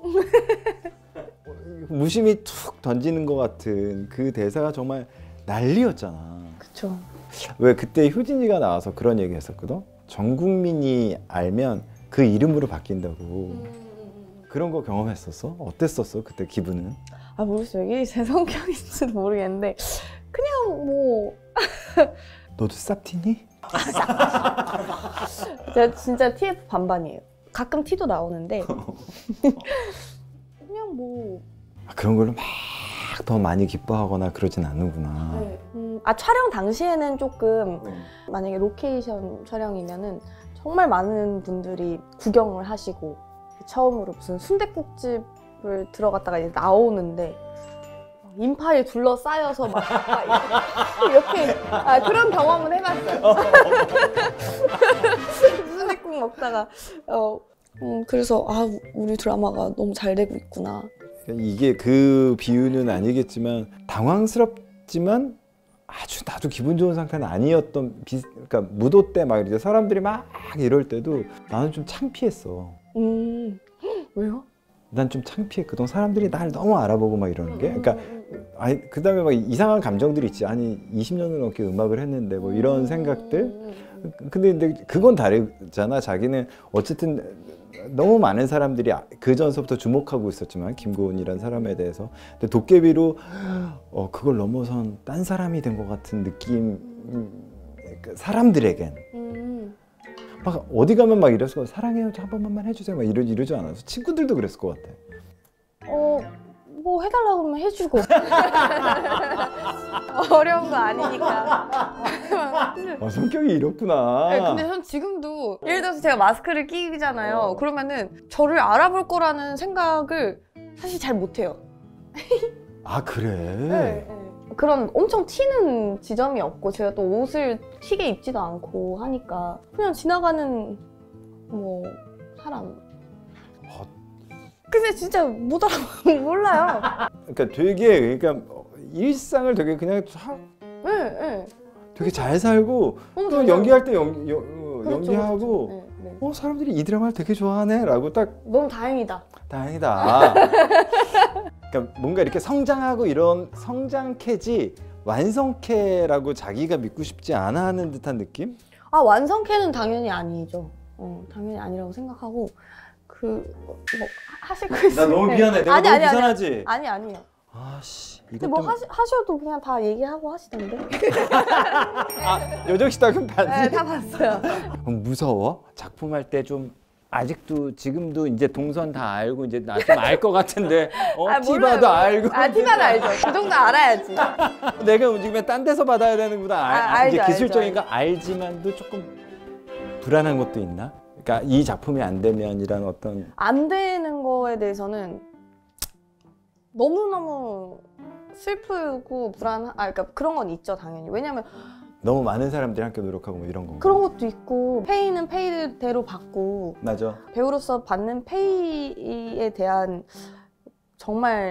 Speaker 1: 무심히 툭 던지는 것 같은 그 대사가 정말 난리였잖아.
Speaker 2: 그쵸.
Speaker 1: 왜 그때 효진이가 나와서 그런 얘기 했었거든. 전 국민이 알면 그 이름으로 바뀐다고. 그런 거 경험했었어? 어땠었어? 그때 기분은?
Speaker 2: 아 모르겠어요. 이게 제 성격인지도 모르겠는데 그냥 뭐
Speaker 1: 너도 쌉티니?
Speaker 2: 제가 진짜 티에프 반반이에요. 가끔 티도 나오는데 그냥 뭐
Speaker 1: 아, 그런 걸로 막 더 많이 기뻐하거나 그러진 않는구나.
Speaker 2: 네. 음, 아 촬영 당시에는 조금
Speaker 1: 네.
Speaker 2: 만약에 로케이션 촬영이면은 정말 많은 분들이 구경을 하시고 처음으로 무슨 순댓국집을 들어갔다가 이제 나오는데 인파에 둘러싸여서 막, 막 이렇게 아, 그런 경험은 해봤어요. 순댓국 먹다가 어, 음, 그래서 아 우리 드라마가 너무 잘 되고 있구나.
Speaker 1: 이게 그 비유는 아니겠지만 당황스럽지만 아주 나도 기분 좋은 상태는 아니었던 비, 그러니까 무도 때 막 이제 사람들이 막 이럴 때도 나는 좀 창피했어.
Speaker 2: 음 왜요?
Speaker 1: 난 좀 창피했거든. 사람들이 날 너무 알아보고 막 이러는 게. 그러니까 아니 그다음에 막 이상한 감정들이 있지. 아니 이십 년을 넘게 음악을 했는데 뭐 이런 생각들. 근데, 근데 그건 다르잖아. 자기는 어쨌든 너무 많은 사람들이 그 전서부터 주목하고 있었지만 김고은이라는 사람에 대해서. 근데 도깨비로 어 그걸 넘어선 딴 사람이 된 것 같은 느낌. 사람들에겐.
Speaker 2: 음.
Speaker 1: 막 어디 가면 막 이랬을 거 사랑해요 한 번만만 해주세요 막 이러, 이러지 않았어. 친구들도 그랬을 것 같아.
Speaker 2: 어, 뭐 해달라고 하면 해주고. 어려운 거 아니니까.
Speaker 1: 어, 성격이 이렇구나.
Speaker 2: 네, 근데 전 지금도 예를 들어서 제가 마스크를 끼잖아요. 그러면은 저를 알아볼 거라는 생각을 사실 잘 못해요.
Speaker 1: 아 그래?
Speaker 2: 네. 그런 엄청 튀는 지점이 없고 제가 또 옷을 튀게 입지도 않고 하니까 그냥 지나가는 뭐 사람.
Speaker 1: 어.
Speaker 2: 근데 진짜 못 알아 몰라요.
Speaker 1: 그러니까 되게 그러니까 일상을 되게 그냥 사,
Speaker 2: 네, 네.
Speaker 1: 되게 잘 살고
Speaker 2: 너무
Speaker 1: 또
Speaker 2: 잘
Speaker 1: 연기할 때 연, 연, 어,
Speaker 2: 그렇죠,
Speaker 1: 연기하고
Speaker 2: 그렇죠. 네, 네.
Speaker 1: 어 사람들이 이 드라마를 되게 좋아하네라고 딱
Speaker 2: 너무 다행이다.
Speaker 1: 다행이다. 그러니까 뭔가 이렇게 성장하고 이런 성장캐지 완성캐라고 자기가 믿고 싶지 않아 하는 듯한 느낌?
Speaker 2: 아 완성캐는 당연히 아니죠. 어, 당연히 아니라고 생각하고 그 뭐 하실 거 있으면
Speaker 1: 나 너무 미안해. 내가
Speaker 2: 아니,
Speaker 1: 너무
Speaker 2: 아니, 아니.
Speaker 1: 부산하지?
Speaker 2: 아니 아니요.
Speaker 1: 아씨
Speaker 2: 근데
Speaker 1: 이것
Speaker 2: 뭐
Speaker 1: 때문에
Speaker 2: 하시, 하셔도 그냥 다 얘기하고 하시던데.
Speaker 1: 아, 요정식당은 봤지?
Speaker 2: 네, 다 봤어요.
Speaker 1: 그럼 무서워? 작품 할 때 좀 아직도 지금도 이제 동선 다 알고 이제 나 좀 알 것 같은데 어
Speaker 2: 아, 몰라요,
Speaker 1: 티바도
Speaker 2: 몰라요.
Speaker 1: 알고
Speaker 2: 아 티바도 알죠. 그 정도 알아야지.
Speaker 1: 내가 움직이면 딴 데서 받아야 되는구나 알,
Speaker 2: 아, 알죠,
Speaker 1: 이제
Speaker 2: 알죠,
Speaker 1: 기술적인 거 알지만도 조금 불안한 것도 있나? 그러니까 이 작품이 안 되면이란 어떤
Speaker 2: 안 되는 거에 대해서는 너무 너무 슬프고 불안. 아 그러니까 그런 건 있죠 당연히. 왜냐면
Speaker 1: 너무 많은 사람들이 함께 노력하고 뭐 이런 건가?
Speaker 2: 그런 것도 있고 페이는 페이대로 받고
Speaker 1: 맞아.
Speaker 2: 배우로서 받는 페이에 대한 정말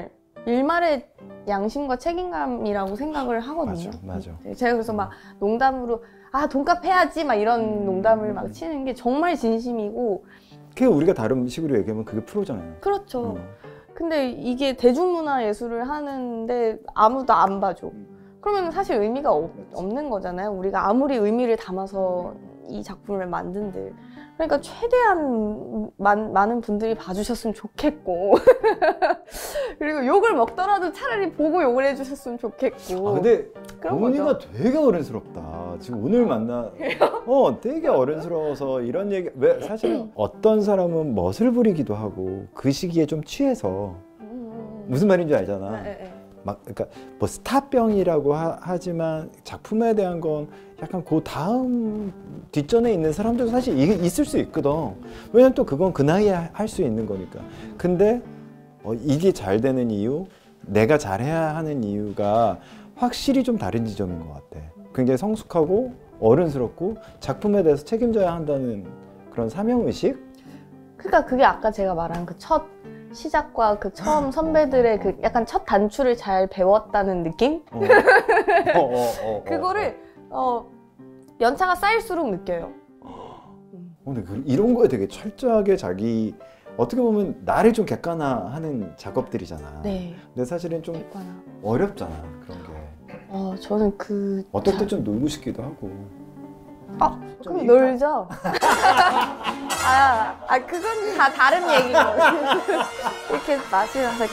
Speaker 2: 일말의 양심과 책임감이라고 생각을 하거든요.
Speaker 1: 맞아, 맞아.
Speaker 2: 제가 그래서 막 농담으로 아 돈값 해야지 막 이런 농담을 막 치는 게 정말 진심이고.
Speaker 1: 그게 우리가 다른 식으로 얘기하면 그게 프로잖아요.
Speaker 2: 그렇죠.
Speaker 1: 음.
Speaker 2: 근데 이게 대중문화 예술을 하는데 아무도 안 봐줘. 그러면 사실 의미가 없, 없는 거잖아요. 우리가 아무리 의미를 담아서 이 작품을 만든들. 그러니까 최대한 많, 많은 분들이 봐주셨으면 좋겠고 그리고 욕을 먹더라도 차라리 보고 욕을 해주셨으면 좋겠고.
Speaker 1: 아 근데
Speaker 2: 그런
Speaker 1: 고은이가
Speaker 2: 거죠.
Speaker 1: 되게 어른스럽다. 지금 오늘 만나 어 되게 어른스러워서 이런 얘기 왜 사실은 어떤 사람은 멋을 부리기도 하고 그 시기에 좀 취해서
Speaker 2: 음.
Speaker 1: 무슨 말인지 알잖아.
Speaker 2: 네, 네.
Speaker 1: 막 그러니까 뭐 스타병이라고 하, 하지만 작품에 대한 건 약간 그 다음 뒷전에 있는 사람들도 사실 이, 있을 수 있거든. 왜냐면 또 그건 그 나이에 할 수 있는 거니까. 근데 어, 이게 잘 되는 이유, 내가 잘해야 하는 이유가 확실히 좀 다른 지점인 것 같아. 굉장히 성숙하고 어른스럽고 작품에 대해서 책임져야 한다는 그런 사명의식?
Speaker 2: 그러니까 그게 아까 제가 말한 그 첫 시작과 그 처음 선배들의 그 약간 첫 단추를 잘 배웠다는 느낌?
Speaker 1: 어. 어, 어, 어, 어,
Speaker 2: 그거를 어, 연차가 쌓일수록 느껴요.
Speaker 1: 어, 근데 그, 이런 거에 되게 철저하게 자기 어떻게 보면 나를 좀 객관화하는 작업들이잖아.
Speaker 2: 네.
Speaker 1: 근데 사실은 좀
Speaker 2: 객관화.
Speaker 1: 어렵잖아 그런 게.
Speaker 2: 어, 저는 그
Speaker 1: 어떨 때 좀 놀고 싶기도 하고.
Speaker 2: 아, 그럼 놀죠. 아, 아, 그건 다 다른 얘기고. 이렇게 마시면서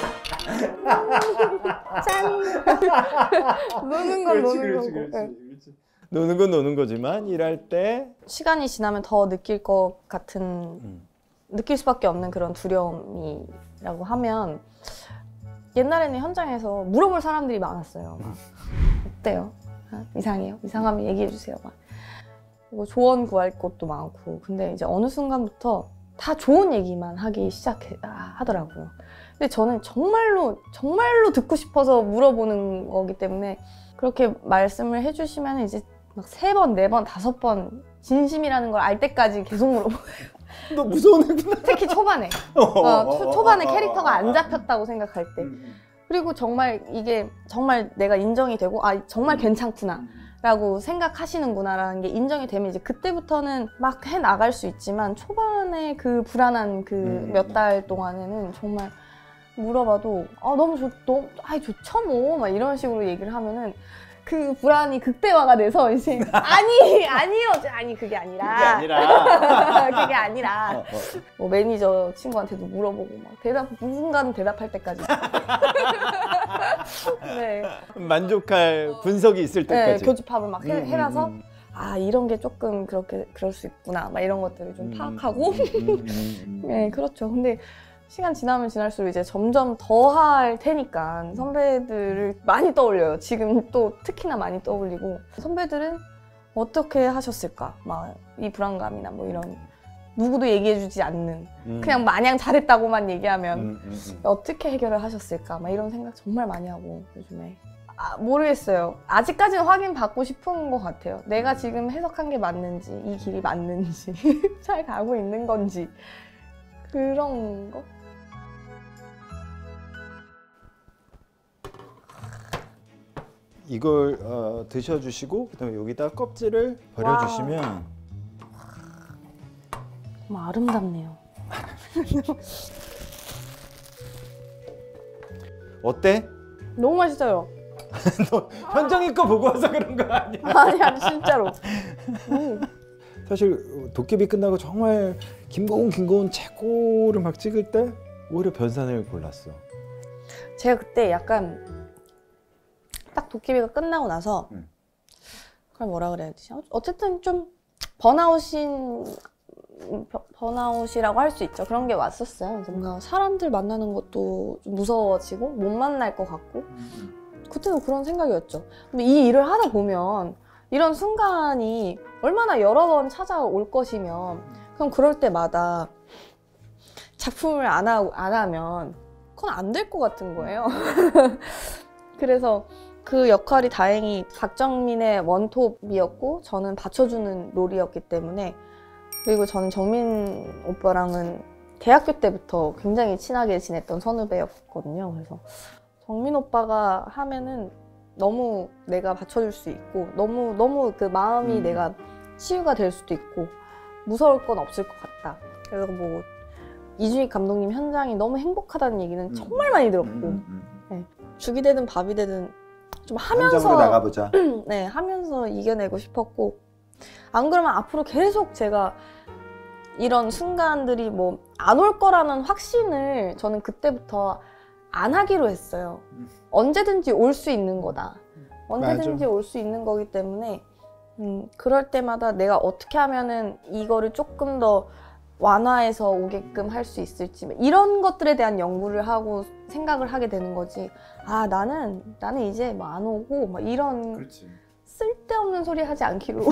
Speaker 2: 짠. 노는 건 노는 거고. 네.
Speaker 1: 노는 건 노는 거지만 일할 때
Speaker 2: 시간이 지나면 더 느낄 것 같은,
Speaker 1: 음.
Speaker 2: 느낄 수밖에 없는 그런 두려움이라고 하면 옛날에는 현장에서 물어볼 사람들이 많았어요. 막, 어때요? 아, 이상해요? 이상하면 얘기해 주세요. 막. 그리고 조언 구할 것도 많고. 근데 이제 어느 순간부터 다 좋은 얘기만 하기 시작하더라고요. 근데 저는 정말로 정말로 듣고 싶어서 물어보는 거기 때문에 그렇게 말씀을 해주시면 이제 막 세 번, 네 번, 다섯 번 진심이라는 걸 알 때까지 계속 물어봐요.
Speaker 1: 너 무서운 애구나.
Speaker 2: 특히 초반에. 어, 초, 초반에 캐릭터가 안 잡혔다고 생각할 때.
Speaker 1: 음.
Speaker 2: 그리고 정말 이게 정말 내가 인정이 되고 아 정말 괜찮구나 라고 생각하시는구나 라는 게 인정이 되면 이제 그때부터는 막 해 나갈 수 있지만 초반에 그 불안한 그 몇 달 동안에는 정말 물어봐도 아 너무 좋, 너무 아이 좋죠 뭐 막 이런 식으로 얘기를 하면은 그 불안이 극대화가 돼서 이제 아니 아니요 아니 그게 아니라
Speaker 1: 그게 아니라
Speaker 2: 그게 아니라
Speaker 1: 어, 어.
Speaker 2: 뭐 매니저 친구한테도 물어보고 막 대답 누군가는 대답할 때까지 네,
Speaker 1: 만족할 분석이 있을
Speaker 2: 네
Speaker 1: 때까지.
Speaker 2: 교집합을 막 해,
Speaker 1: 음,
Speaker 2: 해놔서
Speaker 1: 음, 음.
Speaker 2: 아 이런 게 조금 그렇게 그럴 수 있구나 막 이런 것들을 좀
Speaker 1: 음,
Speaker 2: 파악하고
Speaker 1: 음, 음, 음, 음.
Speaker 2: 네 그렇죠. 근데 시간 지나면 지날수록 이제 점점 더 할 테니까 선배들을 많이 떠올려요. 지금 또 특히나 많이 떠올리고 선배들은 어떻게 하셨을까? 막 이 불안감이나 뭐 이런 누구도 얘기해주지 않는
Speaker 1: 음.
Speaker 2: 그냥 마냥 잘했다고만 얘기하면
Speaker 1: 음, 음, 음.
Speaker 2: 어떻게 해결을 하셨을까? 막 이런 생각 정말 많이 하고 요즘에 아, 모르겠어요. 아직까지는 확인받고 싶은 것 같아요. 내가 지금 해석한 게 맞는지 이 길이 맞는지 잘 가고 있는 건지 그런 거?
Speaker 1: 이걸 어, 드셔주시고 그다음에 여기다 껍질을 버려주시면
Speaker 2: 정말 아름답네요.
Speaker 1: 어때?
Speaker 2: 너무 맛있어요.
Speaker 1: 너 현정이 거 보고 와서 그런 거 아니야?
Speaker 2: 아니 아니 진짜로. 음.
Speaker 1: 사실 도깨비 끝나고 정말 김고은 김고은 최고를 막 찍을 때 오히려 변산을 골랐어.
Speaker 2: 제가 그때 약간 딱 도깨비가 끝나고 나서
Speaker 1: 음.
Speaker 2: 그걸 뭐라 그래야 되지? 어쨌든 좀 번아웃인 버- 번아웃이라고 할 수 있죠. 그런 게 왔었어요. 그래서 뭔가 사람들 만나는 것도 좀 무서워지고 못 만날 것 같고 그때는 그런 생각이었죠. 근데 이 일을 하다 보면 이런 순간이 얼마나 여러 번 찾아올 것이면 그럼 그럴 때마다 작품을 안, 하, 안 하면 그건 안 될 것 같은 거예요. 그래서 그 역할이 다행히 박정민의 원톱이었고 저는 받쳐주는 롤이었기 때문에 그리고 저는 정민 오빠랑은 대학교 때부터 굉장히 친하게 지냈던 선후배였거든요. 그래서 정민 오빠가 하면은 너무 내가 받쳐줄 수 있고 너무 너무 그 마음이
Speaker 1: 음.
Speaker 2: 내가 치유가 될 수도 있고 무서울 건 없을 것 같다. 그래서 뭐 이준익 감독님 현장이 너무 행복하다는 얘기는
Speaker 1: 음.
Speaker 2: 정말 많이 들었고
Speaker 1: 음, 음.
Speaker 2: 네. 죽이 되든 밥이 되든 좀
Speaker 1: 현장으로
Speaker 2: 하면서
Speaker 1: 나가보자.
Speaker 2: 네 하면서 이겨내고 싶었고 안 그러면 앞으로 계속 제가 이런 순간들이 뭐 안 올 거라는 확신을 저는 그때부터 안 하기로 했어요.
Speaker 1: 음.
Speaker 2: 언제든지 올 수 있는 거다. 언제든지
Speaker 1: 맞아.
Speaker 2: 올 수 있는 거기 때문에 음, 그럴 때마다 내가 어떻게 하면은 이거를 조금 더 완화해서 오게끔 할 수 있을지 이런 것들에 대한 연구를 하고 생각을 하게 되는 거지. 아 나는 나는 이제 뭐 안 오고 막 이런
Speaker 1: 그렇지.
Speaker 2: 쓸데없는 소리 하지 않기로.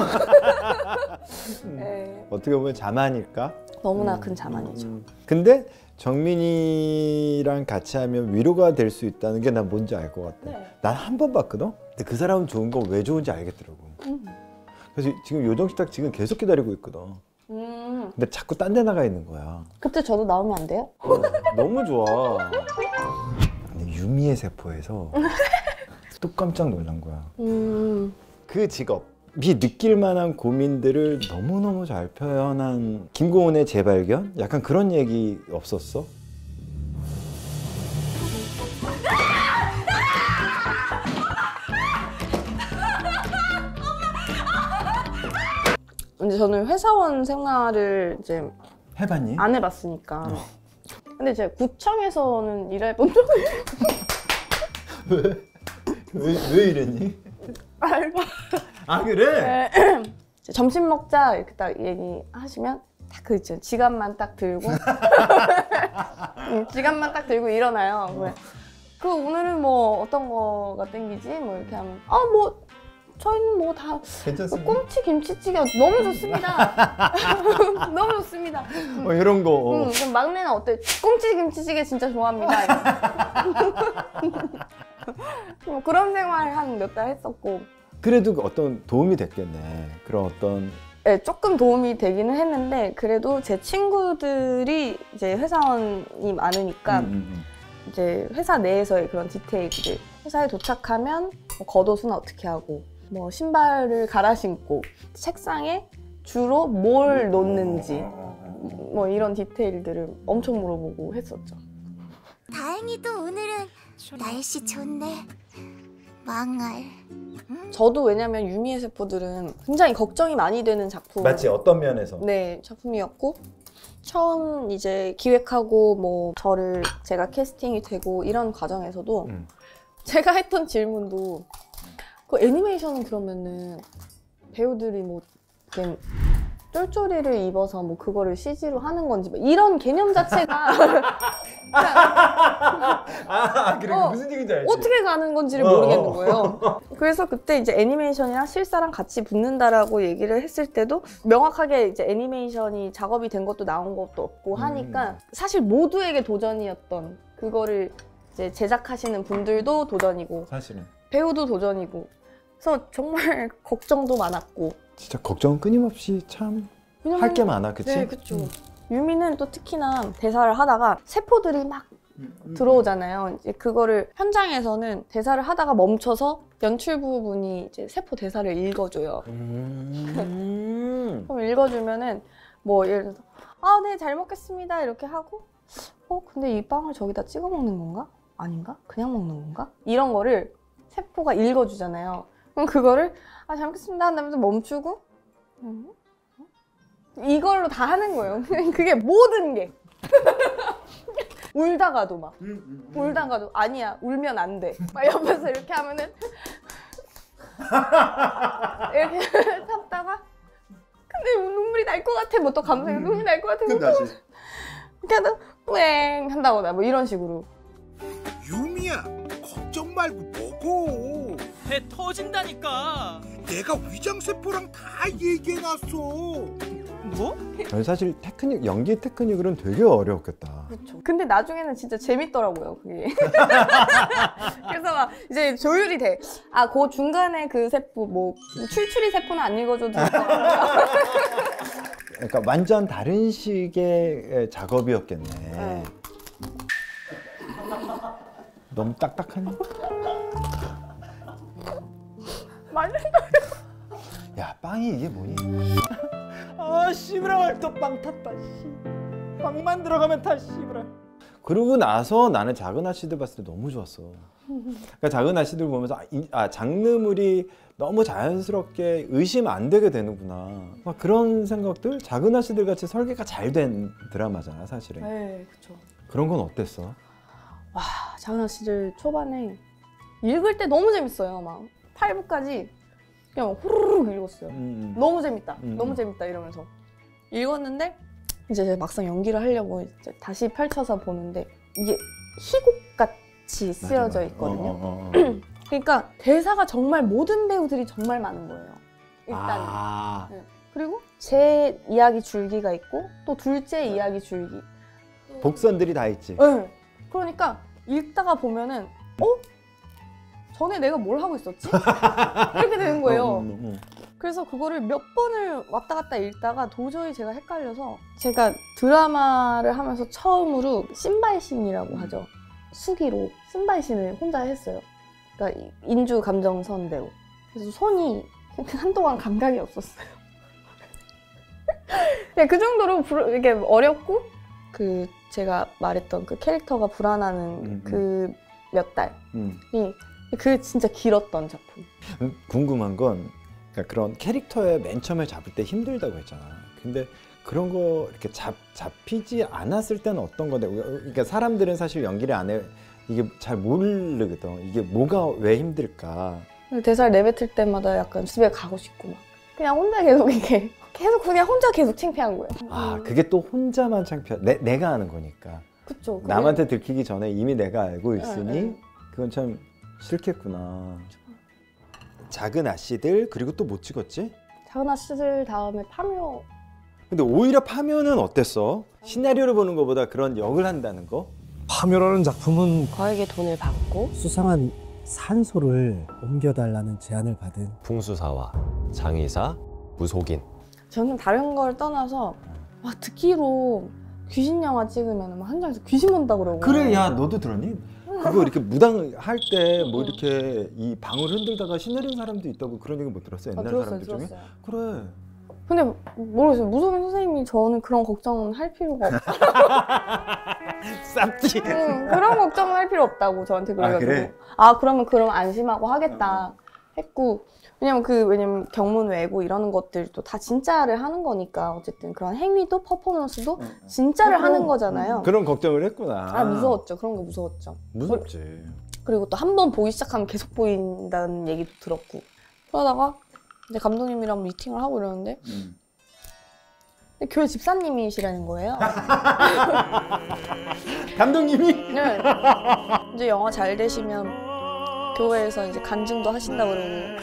Speaker 2: 네,
Speaker 1: 어떻게 보면 자만일까?
Speaker 2: 너무나
Speaker 1: 음,
Speaker 2: 큰 자만이죠.
Speaker 1: 음. 근데 정민이랑 같이 하면 위로가 될 수 있다는 게 난 뭔지 알 것 같아.
Speaker 2: 네.
Speaker 1: 난 한 번 봤거든? 근데 그 사람은 좋은 거 왜 좋은지 알겠더라고.
Speaker 2: 음.
Speaker 1: 그래서 지금 요정식 딱 지금 계속 기다리고 있거든.
Speaker 2: 음.
Speaker 1: 근데 자꾸 딴 데 나가 있는 거야.
Speaker 2: 그때 저도 나오면 안 돼요?
Speaker 1: 어, 너무 좋아. 아니, 유미의 세포에서 또 깜짝 놀란 거야.
Speaker 2: 음.
Speaker 1: 그 직업이 느낄 만한 고민들을 너무너무 잘 표현한 김고은의 재발견? 약간 그런 얘기 없었어?
Speaker 2: 근데 저는 회사원 생활을 이제
Speaker 1: 해봤니?
Speaker 2: 안 해봤으니까.
Speaker 1: 어.
Speaker 2: 근데 제가 구청에서는 일해본 적은
Speaker 1: 왜, 왜 이랬니?
Speaker 2: 알바.
Speaker 1: 아 그래?
Speaker 2: 이제 점심 먹자 이렇게 딱 얘기하시면 딱 그 있죠. 지갑만 딱 들고 응, 지갑만 딱 들고 일어나요. 왜? 그 오늘은 뭐 어떤 거가 땡기지? 뭐 이렇게 하면 아 뭐 저희는 뭐 다
Speaker 1: 괜찮습니다.
Speaker 2: 꽁치 김치찌개 너무 좋습니다. 너무 좋습니다.
Speaker 1: 어, 이런 거. 어.
Speaker 2: 응, 그럼 막내는 어때? 꽁치 김치찌개 진짜 좋아합니다. 뭐 그런 생활 한 몇 달 했었고.
Speaker 1: 그래도 어떤 도움이 됐겠네. 그런 어떤
Speaker 2: 네, 조금 도움이 되기는 했는데 그래도 제 친구들이 이제 회사원이 많으니까
Speaker 1: 음, 음, 음.
Speaker 2: 이제 회사 내에서의 그런 디테일들 회사에 도착하면 뭐 겉옷은 어떻게 하고 뭐 신발을 갈아 신고 책상에 주로 뭘 놓는지 뭐 이런 디테일들을 엄청 물어보고 했었죠.
Speaker 5: 다행히도 오늘은 날씨 좋네. 망할.
Speaker 2: 저도 왜냐면 유미의 세포들은 굉장히 걱정이 많이 되는 작품.
Speaker 1: 맞지? 어떤 면에서?
Speaker 2: 네, 작품이었고 처음 이제 기획하고 뭐 저를 제가 캐스팅이 되고 이런 과정에서도
Speaker 1: 음.
Speaker 2: 제가 했던 질문도 그 애니메이션은 그러면은 배우들이 뭐 이렇게 쫄쫄이를 입어서 뭐 그거를 씨지로 하는 건지 뭐 이런 개념 자체가
Speaker 1: 아 그래
Speaker 2: 어,
Speaker 1: 무슨 얘기인지 알지?
Speaker 2: 어떻게 가는 건지를
Speaker 1: 어,
Speaker 2: 모르겠는
Speaker 1: 어.
Speaker 2: 거예요. 그래서 그때 이제 애니메이션이랑 실사랑 같이 붙는다라고 얘기를 했을 때도 명확하게 이제 애니메이션이 작업이 된 것도 나온 것도 없고 하니까
Speaker 1: 음.
Speaker 2: 사실 모두에게 도전이었던 그거를 이제 제작하시는 분들도 도전이고
Speaker 1: 사실은
Speaker 2: 배우도 도전이고 그래서 정말 걱정도 많았고
Speaker 1: 진짜 걱정은 끊임없이 참 할 게 많아, 그치?
Speaker 2: 네, 그쵸. 유미는 또 특히나 대사를 하다가 세포들이 막 들어오잖아요. 이제 그거를 현장에서는 대사를 하다가 멈춰서 연출부 분이 이제 세포 대사를 읽어줘요.
Speaker 1: 음.
Speaker 2: 그럼 읽어주면은 뭐 예를 들어서 아, 네, 잘 먹겠습니다 이렇게 하고 어, 근데 이 빵을 저기다 찍어 먹는 건가? 아닌가? 그냥 먹는 건가? 이런 거를 세포가 읽어주잖아요. 그럼 그거를 아, 잘 먹겠습니다 한다면서 멈추고 음? 이걸로 다 하는 거예요. 그게 모든 게. 울다가도 막 울다가도 아니야 울면 안 돼. 막 옆에서 이렇게 하면은 이렇게 참다가 근데 눈물이 날 것 같아. 뭐 또 감성이 눈물이 날 것 같아.
Speaker 1: 근데 다시
Speaker 2: 이렇게 하다 뿌앵 한다거나 뭐 이런 식으로.
Speaker 6: 유미야, 걱정 말고 먹어.
Speaker 7: 배 터진다니까.
Speaker 6: 내가 위장세포랑 다 얘기해놨어.
Speaker 7: 뭐?
Speaker 1: 저는 사실 테크닉, 연기 테크닉으로는 되게 어려웠겠다.
Speaker 2: 그렇죠. 근데 나중에는 진짜 재밌더라고요, 그게. 그래서 막 이제 조율이 돼. 아, 그 중간에 그 세포, 뭐, 출출이 세포는 안 읽어줘도 될 것 같아요.
Speaker 1: 그러니까 완전 다른 식의 작업이었겠네.
Speaker 2: 네.
Speaker 1: 너무 딱딱하니?
Speaker 2: 말린다.
Speaker 1: 야 빵이 이게 뭐니? 아 씨부라 또빵 탔다 씨. 빵만 들어가면 타 씨부라. 그러고 나서 나는 작은 아씨들 봤을 때 너무 좋았어. 그러니까 작은 아씨들 보면서 아, 이, 아 장르물이 너무 자연스럽게 의심 안 되게 되는구나. 막 그런 생각들. 작은 아씨들 같이 설계가 잘 된 드라마잖아 사실은.
Speaker 2: 네, 그렇죠.
Speaker 1: 그런 건 어땠어?
Speaker 2: 와, 작은 아씨들 초반에 읽을 때 너무 재밌어요. 막 팔 부까지 그냥 후루룩 읽었어요.
Speaker 1: 음.
Speaker 2: 너무 재밌다.
Speaker 1: 음.
Speaker 2: 너무 재밌다 이러면서 읽었는데 이제 제가 막상 연기를 하려고 이제 다시 펼쳐서 보는데 이게 희곡같이 쓰여져 있거든요.
Speaker 1: 어, 어, 어.
Speaker 2: 그러니까 대사가 정말 모든 배우들이 정말 많은 거예요. 일단.
Speaker 1: 아.
Speaker 2: 네. 그리고 제 이야기 줄기가 있고 또 둘째 이야기 줄기.
Speaker 1: 복선들이 다 있지.
Speaker 2: 네. 그러니까 읽다가 보면은 어? 전에 내가 뭘 하고 있었지? 이렇게 되는 거예요.
Speaker 1: 어, 음, 음.
Speaker 2: 그래서 그거를 몇 번을 왔다 갔다 읽다가 도저히 제가 헷갈려서 제가 드라마를 하면서 처음으로 신발신이라고 하죠. 수기로 신발신을 혼자 했어요. 그러니까 인주 감정선 배우. 그래서 손이 한동안 감각이 없었어요. 그 정도로 불, 이게 어렵고 그 제가 말했던 그 캐릭터가 불안하는
Speaker 1: 음,
Speaker 2: 그 몇 달이
Speaker 1: 음.
Speaker 2: 그 진짜 길었던 작품.
Speaker 1: 음, 궁금한 건 그러니까 그런 캐릭터의 맨 처음에 잡을 때 힘들다고 했잖아. 근데 그런 거 이렇게 잡, 잡히지 않았을 때는 어떤 건데? 그러니까 사람들은 사실 연기를 안 해 이게 잘 모르거든. 이게 뭐가 왜 힘들까?
Speaker 2: 대사를 내뱉을 때마다 약간 집에 가고 싶고 막 그냥 혼자 계속 이렇게 계속 그냥 혼자 계속 창피한 거예요.
Speaker 1: 아
Speaker 2: 음.
Speaker 1: 그게 또 혼자만 창피해. 내, 내가 하는 거니까.
Speaker 2: 그쵸. 그게-
Speaker 1: 남한테 들키기 전에 이미 내가 알고 있으니
Speaker 2: 네, 네.
Speaker 1: 그건 참 싫겠구나. 작은 아씨들 그리고 또 뭐 찍었지?
Speaker 2: 작은 아씨들 다음에 파묘.
Speaker 1: 근데 오히려 파묘는 어땠어? 시나리오를 보는 것보다 그런 역을 한다는 거?
Speaker 8: 파묘라는 작품은
Speaker 3: 거액의 돈을 받고
Speaker 8: 수상한 산소를 옮겨달라는 제안을 받은
Speaker 9: 풍수사와 장의사, 무속인.
Speaker 2: 저는 다른 걸 떠나서 막 듣기로 귀신 영화 찍으면 막 현장에서 귀신 본다 그러고.
Speaker 1: 그래 야 너도 들었니? 그거 이렇게 무당 할 때 뭐 이렇게 이 방울 흔들다가 신내린 사람도 있다고 그런 얘기 못 들었어? 옛날
Speaker 2: 아, 들었어요,
Speaker 1: 사람들 중에?
Speaker 2: 들었어요.
Speaker 1: 그래.
Speaker 2: 근데 모르겠어요. 무속인 선생님이 저는 그런 걱정은 할 필요가 없다.
Speaker 1: 쌉지.
Speaker 2: 응, 그런 걱정은 할 필요 없다고 저한테 그래가지고.
Speaker 1: 아, 그래?
Speaker 2: 아, 그러면 그럼 안심하고 하겠다 했고. 왜냐면 그 왜냐면 경문 외고 이러는 것들도 다 진짜를 하는 거니까 어쨌든 그런 행위도 퍼포먼스도 진짜를 하는 거잖아요.
Speaker 1: 그런 걱정을 했구나.
Speaker 2: 아 무서웠죠. 그런 거 무서웠죠.
Speaker 1: 무섭지.
Speaker 2: 그리고 또 한 번 보기 시작하면 계속 보인다는 얘기도 들었고. 그러다가 이제 감독님이랑 미팅을 하고 이러는데
Speaker 1: 음.
Speaker 2: 근데 교회 집사님이시라는 거예요.
Speaker 1: 감독님이?
Speaker 2: 네. 이제 영화 잘 되시면 교회에서 이제 간증도 하신다 그러고.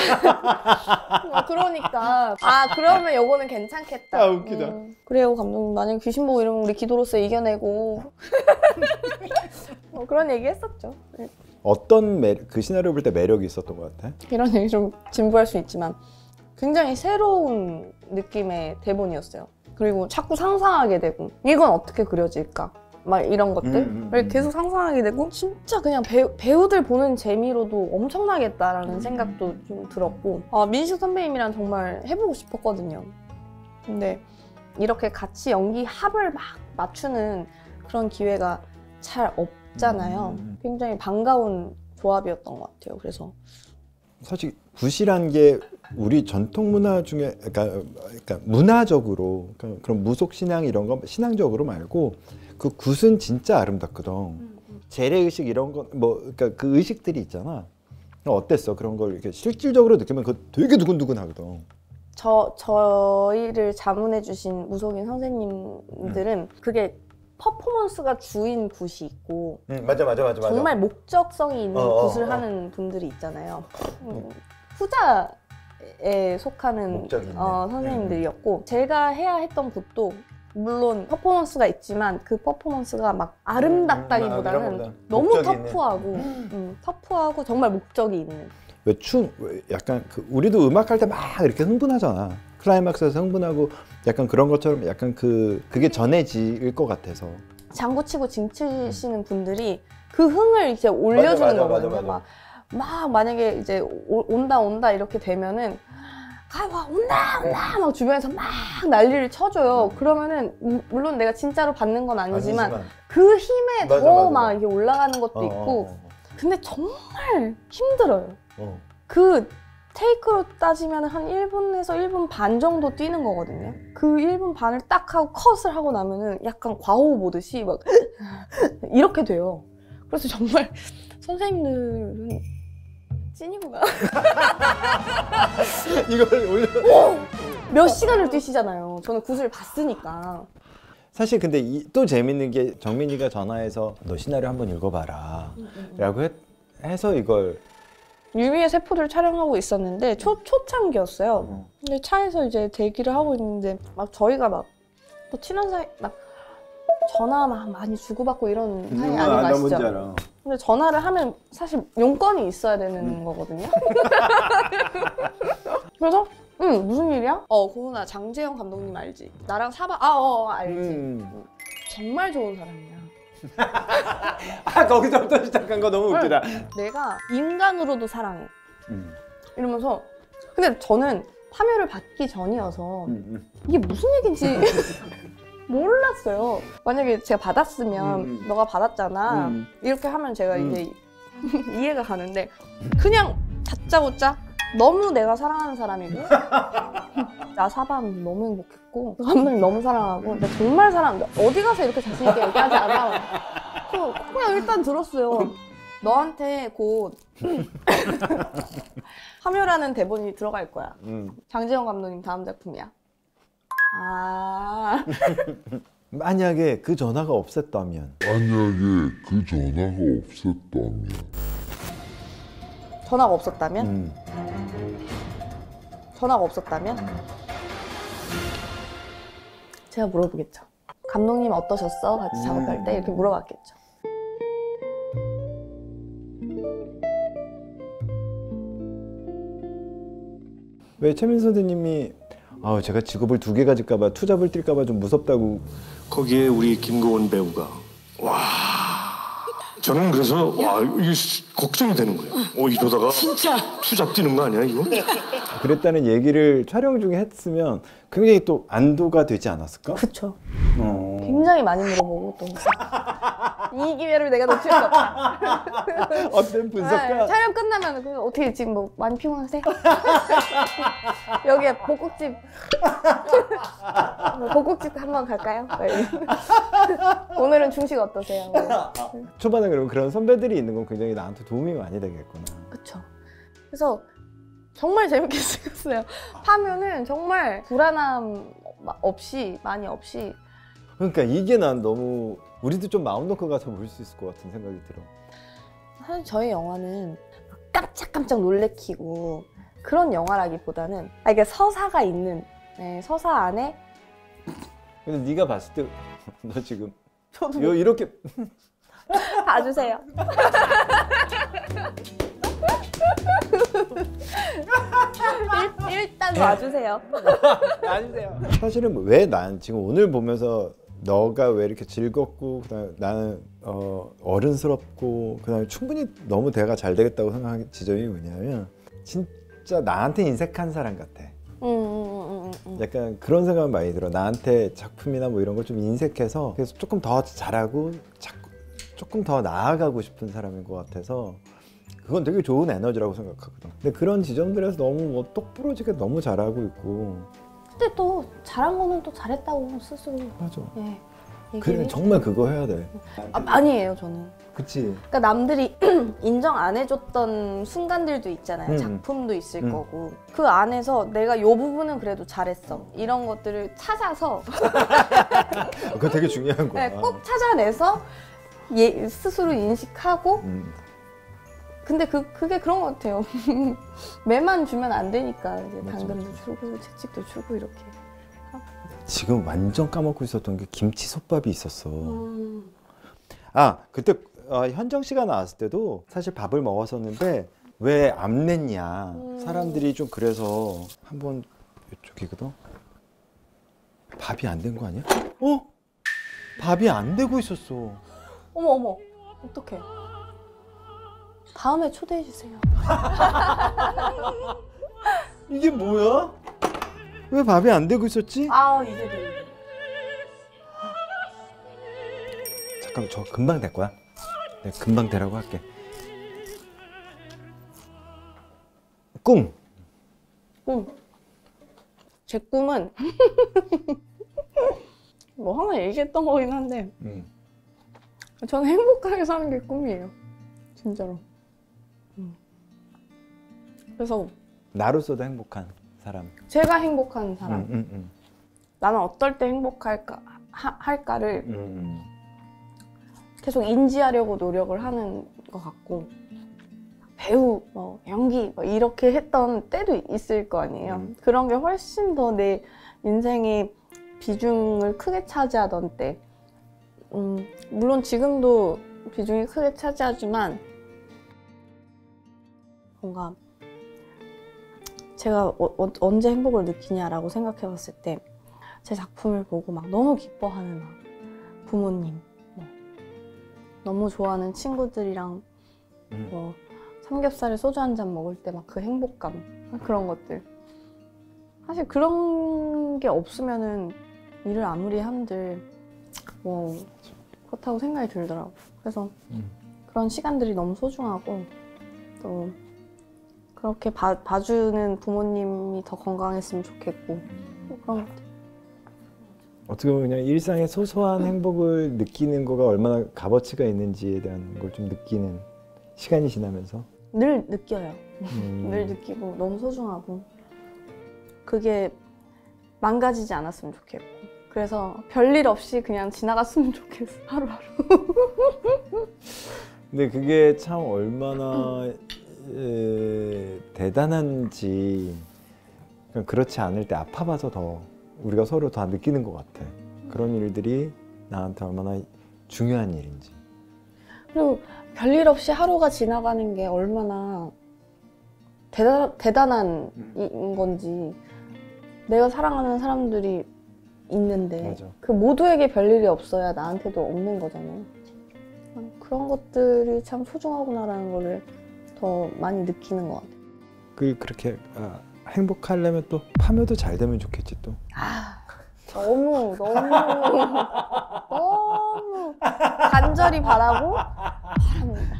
Speaker 2: 막 그러니까 아 그러면 요거는 괜찮겠다.
Speaker 1: 아, 웃기다.
Speaker 2: 음, 그래요 감독님 만약에 귀신 보고 이러면 우리 기도로서 이겨내고. 뭐 그런 얘기 했었죠.
Speaker 1: 어떤 매, 그 시나리오 볼 때 매력이 있었던 것 같아?
Speaker 2: 이런 얘기 좀 진부할 수 있지만 굉장히 새로운 느낌의 대본이었어요. 그리고 자꾸 상상하게 되고 이건 어떻게 그려질까? 막 이런 것들을
Speaker 1: 음, 음, 음.
Speaker 2: 계속 상상하게 되고 진짜 그냥 배우, 배우들 보는 재미로도 엄청나겠다라는
Speaker 1: 음.
Speaker 2: 생각도 좀 들었고 아, 민식 선배님이랑 정말 해보고 싶었거든요. 근데 이렇게 같이 연기 합을 막 맞추는 그런 기회가 잘 없잖아요.
Speaker 1: 음.
Speaker 2: 굉장히 반가운 조합이었던 것 같아요. 그래서
Speaker 1: 사실 굿이란 게 우리 전통 문화 중에 그러니까, 그러니까 문화적으로 그러니까 그런 무속 신앙 이런 거 신앙적으로 말고 그 굿은 진짜 아름답거든.
Speaker 2: 음,
Speaker 1: 재래의식 이런 거 뭐 그러니까 그 의식들이 있잖아. 어땠어? 그런 걸 이렇게 실질적으로 느끼면 그거 되게 두근두근하거든.
Speaker 2: 저, 저희를 자문해 주신 무속인 선생님들은 그게 퍼포먼스가 주인 굿이 있고
Speaker 1: 응, 맞아 맞아 맞아 맞아.
Speaker 2: 정말 목적성이 있는
Speaker 1: 어, 어,
Speaker 2: 굿을
Speaker 1: 어.
Speaker 2: 하는 분들이 있잖아요. 음, 후자에 속하는
Speaker 1: 목적이 있는.
Speaker 2: 어, 선생님들이었고 제가 해야 했던 굿도 물론 퍼포먼스가 있지만 그 퍼포먼스가 막 아름답다기보다는
Speaker 1: 음, 음,
Speaker 2: 너무
Speaker 1: 목적이 있는.
Speaker 2: 터프하고 음, 터프하고 정말 목적이 있는
Speaker 1: 왜 춤, 왜 약간 그 우리도 음악 할 때 막 이렇게 흥분하잖아. 클라이막스에서 흥분하고 약간 그런 것처럼 약간 그 그게 전해질 것 같아서.
Speaker 2: 장구치고 징치시는 분들이 그 흥을 이제 올려주는
Speaker 1: 맞아, 맞아,
Speaker 2: 거거든요.
Speaker 1: 맞아, 맞아.
Speaker 2: 막, 막 만약에 이제 오, 온다 온다 이렇게 되면은 아, 와 온다 온다 막 주변에서 막 난리를 쳐줘요. 그러면은 무- 물론 내가 진짜로 받는 건 아니지만,
Speaker 1: 아니지만.
Speaker 2: 그 힘에
Speaker 1: 맞아,
Speaker 2: 더
Speaker 1: 맞아,
Speaker 2: 막
Speaker 1: 맞아.
Speaker 2: 이게 올라가는 것도
Speaker 1: 어,
Speaker 2: 있고.
Speaker 1: 어,
Speaker 2: 근데 정말 힘들어요.
Speaker 1: 어.
Speaker 2: 그 테이크로 따지면 한 일 분에서 일 분 반 정도 뛰는 거거든요. 그 일 분 반을 딱 하고 컷을 하고 나면은 약간 과호 보듯이 막 이렇게 돼요. 그래서 정말 선생님들은 찐이구나.
Speaker 1: 이걸 올려.
Speaker 2: 몇 시간을 뛰시잖아요. 저는 구슬 봤으니까.
Speaker 1: 사실 근데 이, 또 재밌는 게 정민이가 전화해서 너 시나리오 한번 읽어봐라 라고 했, 해서 이걸
Speaker 2: 유미의 세포들 촬영하고 있었는데 초, 초창기였어요. 근데 차에서 이제 대기를 하고 있는데 막 저희가 막 또 친한 사이 막 전화 막 많이 주고받고 이런 사이 아닌 거
Speaker 1: 나 뭔지
Speaker 2: 아시죠?
Speaker 1: 알아.
Speaker 2: 근데 전화를 하면 사실 용건이 있어야 되는 거거든요. 그래서 응 무슨 일이야? 어 고은아 장재영 감독님 알지? 나랑 사바 아어 알지.
Speaker 1: 음.
Speaker 2: 정말 좋은 사람이야.
Speaker 1: 아 거기서부터 시작한 거 너무 웃기다.
Speaker 2: 내가 인간으로도 사랑해.
Speaker 1: 음.
Speaker 2: 이러면서 근데 저는 파묘를 받기 전이어서
Speaker 1: 음, 음.
Speaker 2: 이게 무슨 얘기인지 몰랐어요. 만약에 제가 받았으면
Speaker 1: 음, 음.
Speaker 2: 너가 받았잖아
Speaker 1: 음.
Speaker 2: 이렇게 하면 제가
Speaker 1: 음.
Speaker 2: 이제 이해가 가는데 그냥 다짜고짜 너무 내가 사랑하는 사람이고 나 사밤 너무 행복했고 감독님 너무 사랑하고 근데 정말 사랑 어디 가서 이렇게 자신 있게 얘기하지 않아. 그래서 그냥 일단 들었어요. 너한테 곧 파묘라는 대본이 들어갈 거야.
Speaker 1: 음.
Speaker 2: 장재영 감독님 다음 작품이야. 아
Speaker 1: 만약에 그 전화가 없었다면
Speaker 10: 만약에 그 전화가 없었다면
Speaker 2: 전화가 없었다면?
Speaker 1: 음.
Speaker 2: 전화가 없었다면? 제가 물어보겠죠. 감독님 어떠셨어? 같이 작업할 때 이렇게 물어봤겠죠.
Speaker 1: 왜 최민 선생님이 아 제가 직업을 두 개 가질까봐 투잡을 뛸까봐 좀 무섭다고.
Speaker 11: 거기에 우리 김고은 배우가 와 저는 그래서 와 이게 걱정이 되는 거예요. 어 이러다가 진짜 투잡 뛰는 거 아니야 이거?
Speaker 1: 그랬다는 얘기를 촬영 중에 했으면 굉장히 또 안도가 되지 않았을까?
Speaker 2: 그쵸.
Speaker 1: 어.
Speaker 2: 굉장히 많이 물어보고 또 이 기회를 내가 놓칠 수 없다.
Speaker 1: 어떤 분석가?
Speaker 2: 아, 촬영 끝나면 그 어떻게 지금 뭐 많이 피곤하세요? 여기에 복국집 복국집 한번 갈까요? 오늘은 중식 어떠세요?
Speaker 1: 초반에 그러면 그런 선배들이 있는 건 굉장히 나한테 도움이 많이 되겠구나.
Speaker 2: 그쵸. 그래서 정말 재밌게 찍었어요. 파묘는 정말 불안함 없이 많이 없이.
Speaker 1: 그러니까 이게 난 너무 우리도 좀 마음 놓고 가서 볼 수 있을 것 같은 생각이 들어.
Speaker 2: 사실 저희 영화는 깜짝깜짝 놀래키고 그런 영화라기보다는 아 이게 서사가 있는 네, 서사 안에.
Speaker 1: 근데 네가 봤을 때 너 지금
Speaker 2: 저도
Speaker 1: 요 이렇게
Speaker 2: 봐주세요. 일, 일단 봐주세요.
Speaker 1: 아니세요. 사실은 뭐 왜 난 지금 오늘 보면서 너가 왜 이렇게 즐겁고 그다음에 나는 어, 어른스럽고 그다음에 충분히 너무 대화가 잘 되겠다고 생각하는 지점이 뭐냐면 진짜 나한테 인색한 사람 같아.
Speaker 2: 음, 음, 음, 음.
Speaker 1: 약간 그런 생각은 많이 들어. 나한테 작품이나 뭐 이런 걸 좀 인색해서 그래서 조금 더 잘하고 자꾸 조금 더 나아가고 싶은 사람인 것 같아서 그건 되게 좋은 에너지라고 생각하거든. 근데 그런 지점들에서 너무 뭐 똑부러지게 너무 잘하고 있고.
Speaker 2: 근데 또 잘한 거는 또 잘했다고 스스로.
Speaker 1: 맞아.
Speaker 2: 예,
Speaker 1: 그래 정말 그거 해야 돼.
Speaker 2: 아, 많이 해요 저는.
Speaker 1: 그치.
Speaker 2: 그러니까 남들이 인정 안 해줬던 순간들도 있잖아요.
Speaker 1: 음.
Speaker 2: 작품도 있을
Speaker 1: 음.
Speaker 2: 거고 그 안에서 내가 요 부분은 그래도 잘했어 이런 것들을 찾아서
Speaker 1: 그거 되게 중요한 거야.
Speaker 2: 네, 꼭 찾아내서 예, 스스로 인식하고.
Speaker 1: 음.
Speaker 2: 근데 그, 그게 그런 것 같아요. 매만 주면 안 되니까 이제
Speaker 1: 맞아,
Speaker 2: 당근도
Speaker 1: 맞아.
Speaker 2: 주고 채찍도 주고 이렇게.
Speaker 1: 지금 완전 까먹고 있었던 게 김치솥밥이 있었어.
Speaker 2: 음.
Speaker 1: 아 그때 어, 현정 씨가 나왔을 때도 사실 밥을 먹었었는데 왜 안 냈냐.
Speaker 2: 음.
Speaker 1: 사람들이 좀 그래서 한번 이쪽이거든. 밥이 안 된 거 아니야? 어? 밥이 안 되고 있었어.
Speaker 2: 어머 어머 어떡해. 다음에 초대해 주세요.
Speaker 1: 이게 뭐야? 왜 밥이 안 되고 있었지?
Speaker 2: 아 이제 돼.
Speaker 1: 잠깐 저 금방 될 거야. 네, 금방 되라고 할게. 꿈.
Speaker 2: 꿈. 제 꿈은 뭐 하나 얘기했던 거긴 한데
Speaker 1: 음.
Speaker 2: 저는 행복하게 사는 게 꿈이에요. 진짜로. 음. 그래서
Speaker 1: 나로서도 행복한 사람.
Speaker 2: 제가 행복한 사람.
Speaker 1: 음, 음, 음.
Speaker 2: 나는 어떨 때 행복할까 하, 할까를
Speaker 1: 음, 음.
Speaker 2: 계속 인지하려고 노력을 하는 것 같고 배우, 뭐 연기 뭐 이렇게 했던 때도 있을 거 아니에요.
Speaker 1: 음.
Speaker 2: 그런 게 훨씬 더 내 인생의 비중을 크게 차지하던 때. 음, 물론 지금도 비중이 크게 차지하지만 뭔가 제가 어, 어, 언제 행복을 느끼냐라고 생각해 봤을 때 제 작품을 보고 막 너무 기뻐하는 막 부모님, 뭐 너무 좋아하는 친구들이랑
Speaker 1: 음.
Speaker 2: 뭐 삼겹살에 소주 한 잔 먹을 때 막 그 행복감, 그런 것들. 사실 그런 게 없으면은 일을 아무리 한들 뭐 그렇다고 생각이 들더라고. 그래서
Speaker 1: 음.
Speaker 2: 그런 시간들이 너무 소중하고 또 그렇게 봐, 봐주는 부모님이 더 건강했으면 좋겠고 그런 것들.
Speaker 1: 어떻게 보면 그냥 일상의 소소한 행복을 느끼는 거가 얼마나 값어치가 있는지에 대한 걸 좀 느끼는 시간이 지나면서
Speaker 2: 늘 느껴요.
Speaker 1: 음.
Speaker 2: 늘 느끼고 너무 소중하고 그게 망가지지 않았으면 좋겠고 그래서 별일 없이 그냥 지나갔으면 좋겠어, 하루하루.
Speaker 1: 근데 그게 참 얼마나 에, 대단한지 그렇지 않을 때 아파봐서 더 우리가 서로 다 느끼는 것 같아. 그런 일들이 나한테 얼마나 중요한 일인지.
Speaker 2: 그리고 별일 없이 하루가 지나가는 게 얼마나 대단, 대단한 인 건지. 내가 사랑하는 사람들이 있는데
Speaker 1: 맞아.
Speaker 2: 그 모두에게 별일이 없어야 나한테도 없는 거잖아요. 그런 것들이 참 소중하구나라는 거를 더 많이 느끼는 것 같아요.
Speaker 1: 그 그렇게 아, 행복하려면 또 파묘도 잘 되면 좋겠지 또.
Speaker 2: 아, 너무 너무 너무 간절히 바라고 바랍니다.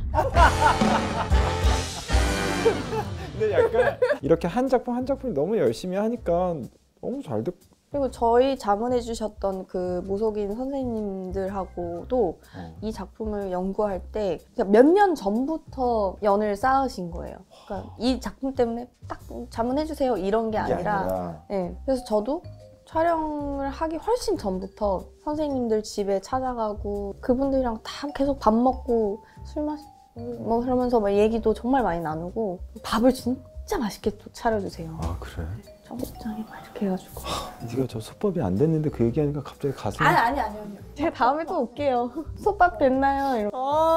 Speaker 1: 근데 약간 이렇게 한 작품 한 작품 너무 열심히 하니까 너무 잘 됐.
Speaker 2: 그리고 저희 자문해 주셨던 그 무속인 선생님들하고도
Speaker 1: 어.
Speaker 2: 이 작품을 연구할 때 몇 년 전부터 연을 쌓으신 거예요. 그러니까 이 작품 때문에 딱 자문해 주세요 이런 게
Speaker 1: 이게
Speaker 2: 아니라,
Speaker 1: 아니라.
Speaker 2: 네, 그래서 저도 촬영을 하기 훨씬 전부터 선생님들 집에 찾아가고 그분들이랑 다 계속 밥 먹고 술 마시 뭐 그러면서 막 얘기도 정말 많이 나누고 밥을 진짜 맛있게 또 차려주세요.
Speaker 1: 아 그래?
Speaker 2: 청국장에 막 이렇게 해가지고.
Speaker 1: 네가 저 솥밥이 안 됐는데 그 얘기하니까 갑자기 가슴이.
Speaker 2: 아니 아니 아니 아니요. 제가 다음에 또 올게요. 솥밥 됐나요? 이러고.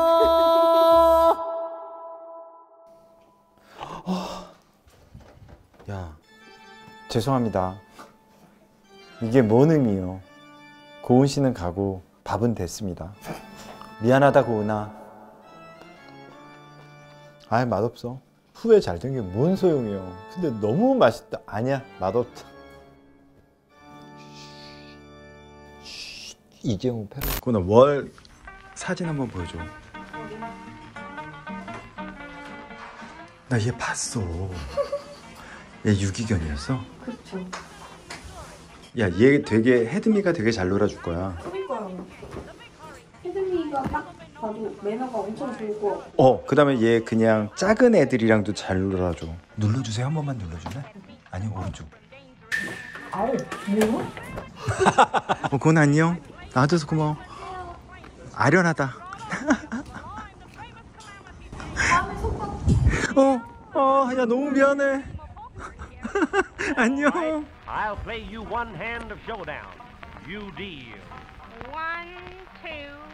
Speaker 1: 야, 죄송합니다. 이게 뭔 의미요? 고은 씨는 가고 밥은 됐습니다. 미안하다 고은아. 아이 맛없어. 후회 잘 된 게 뭔 소용이요. 근데 너무 맛있다. 아니야 맛없다. 이재용 패러. 고은아 월 사진 한번 보여줘. 나 얘 봤어. 얘 유기견이었어?
Speaker 2: 그렇죠.
Speaker 1: 야, 얘 되게 헤드미가 되게 잘 놀아줄 거야.
Speaker 2: 그러니까요. 헤드미가 딱 봐도 매너가 엄청 좋고.
Speaker 1: 어, 그다음에 얘 그냥 작은 애들이랑도 잘 놀아줘. 눌러주세요. 한 번만 눌러줄래? 아니 오른쪽.
Speaker 2: 아우, 뭐야?
Speaker 1: 어, 그건 안녕. 나와줘서 고마워. 아련하다. 어, 어, 야 너무 미안해. 안녕.
Speaker 12: I'll play you one hand of showdown. You deal.
Speaker 3: One, two.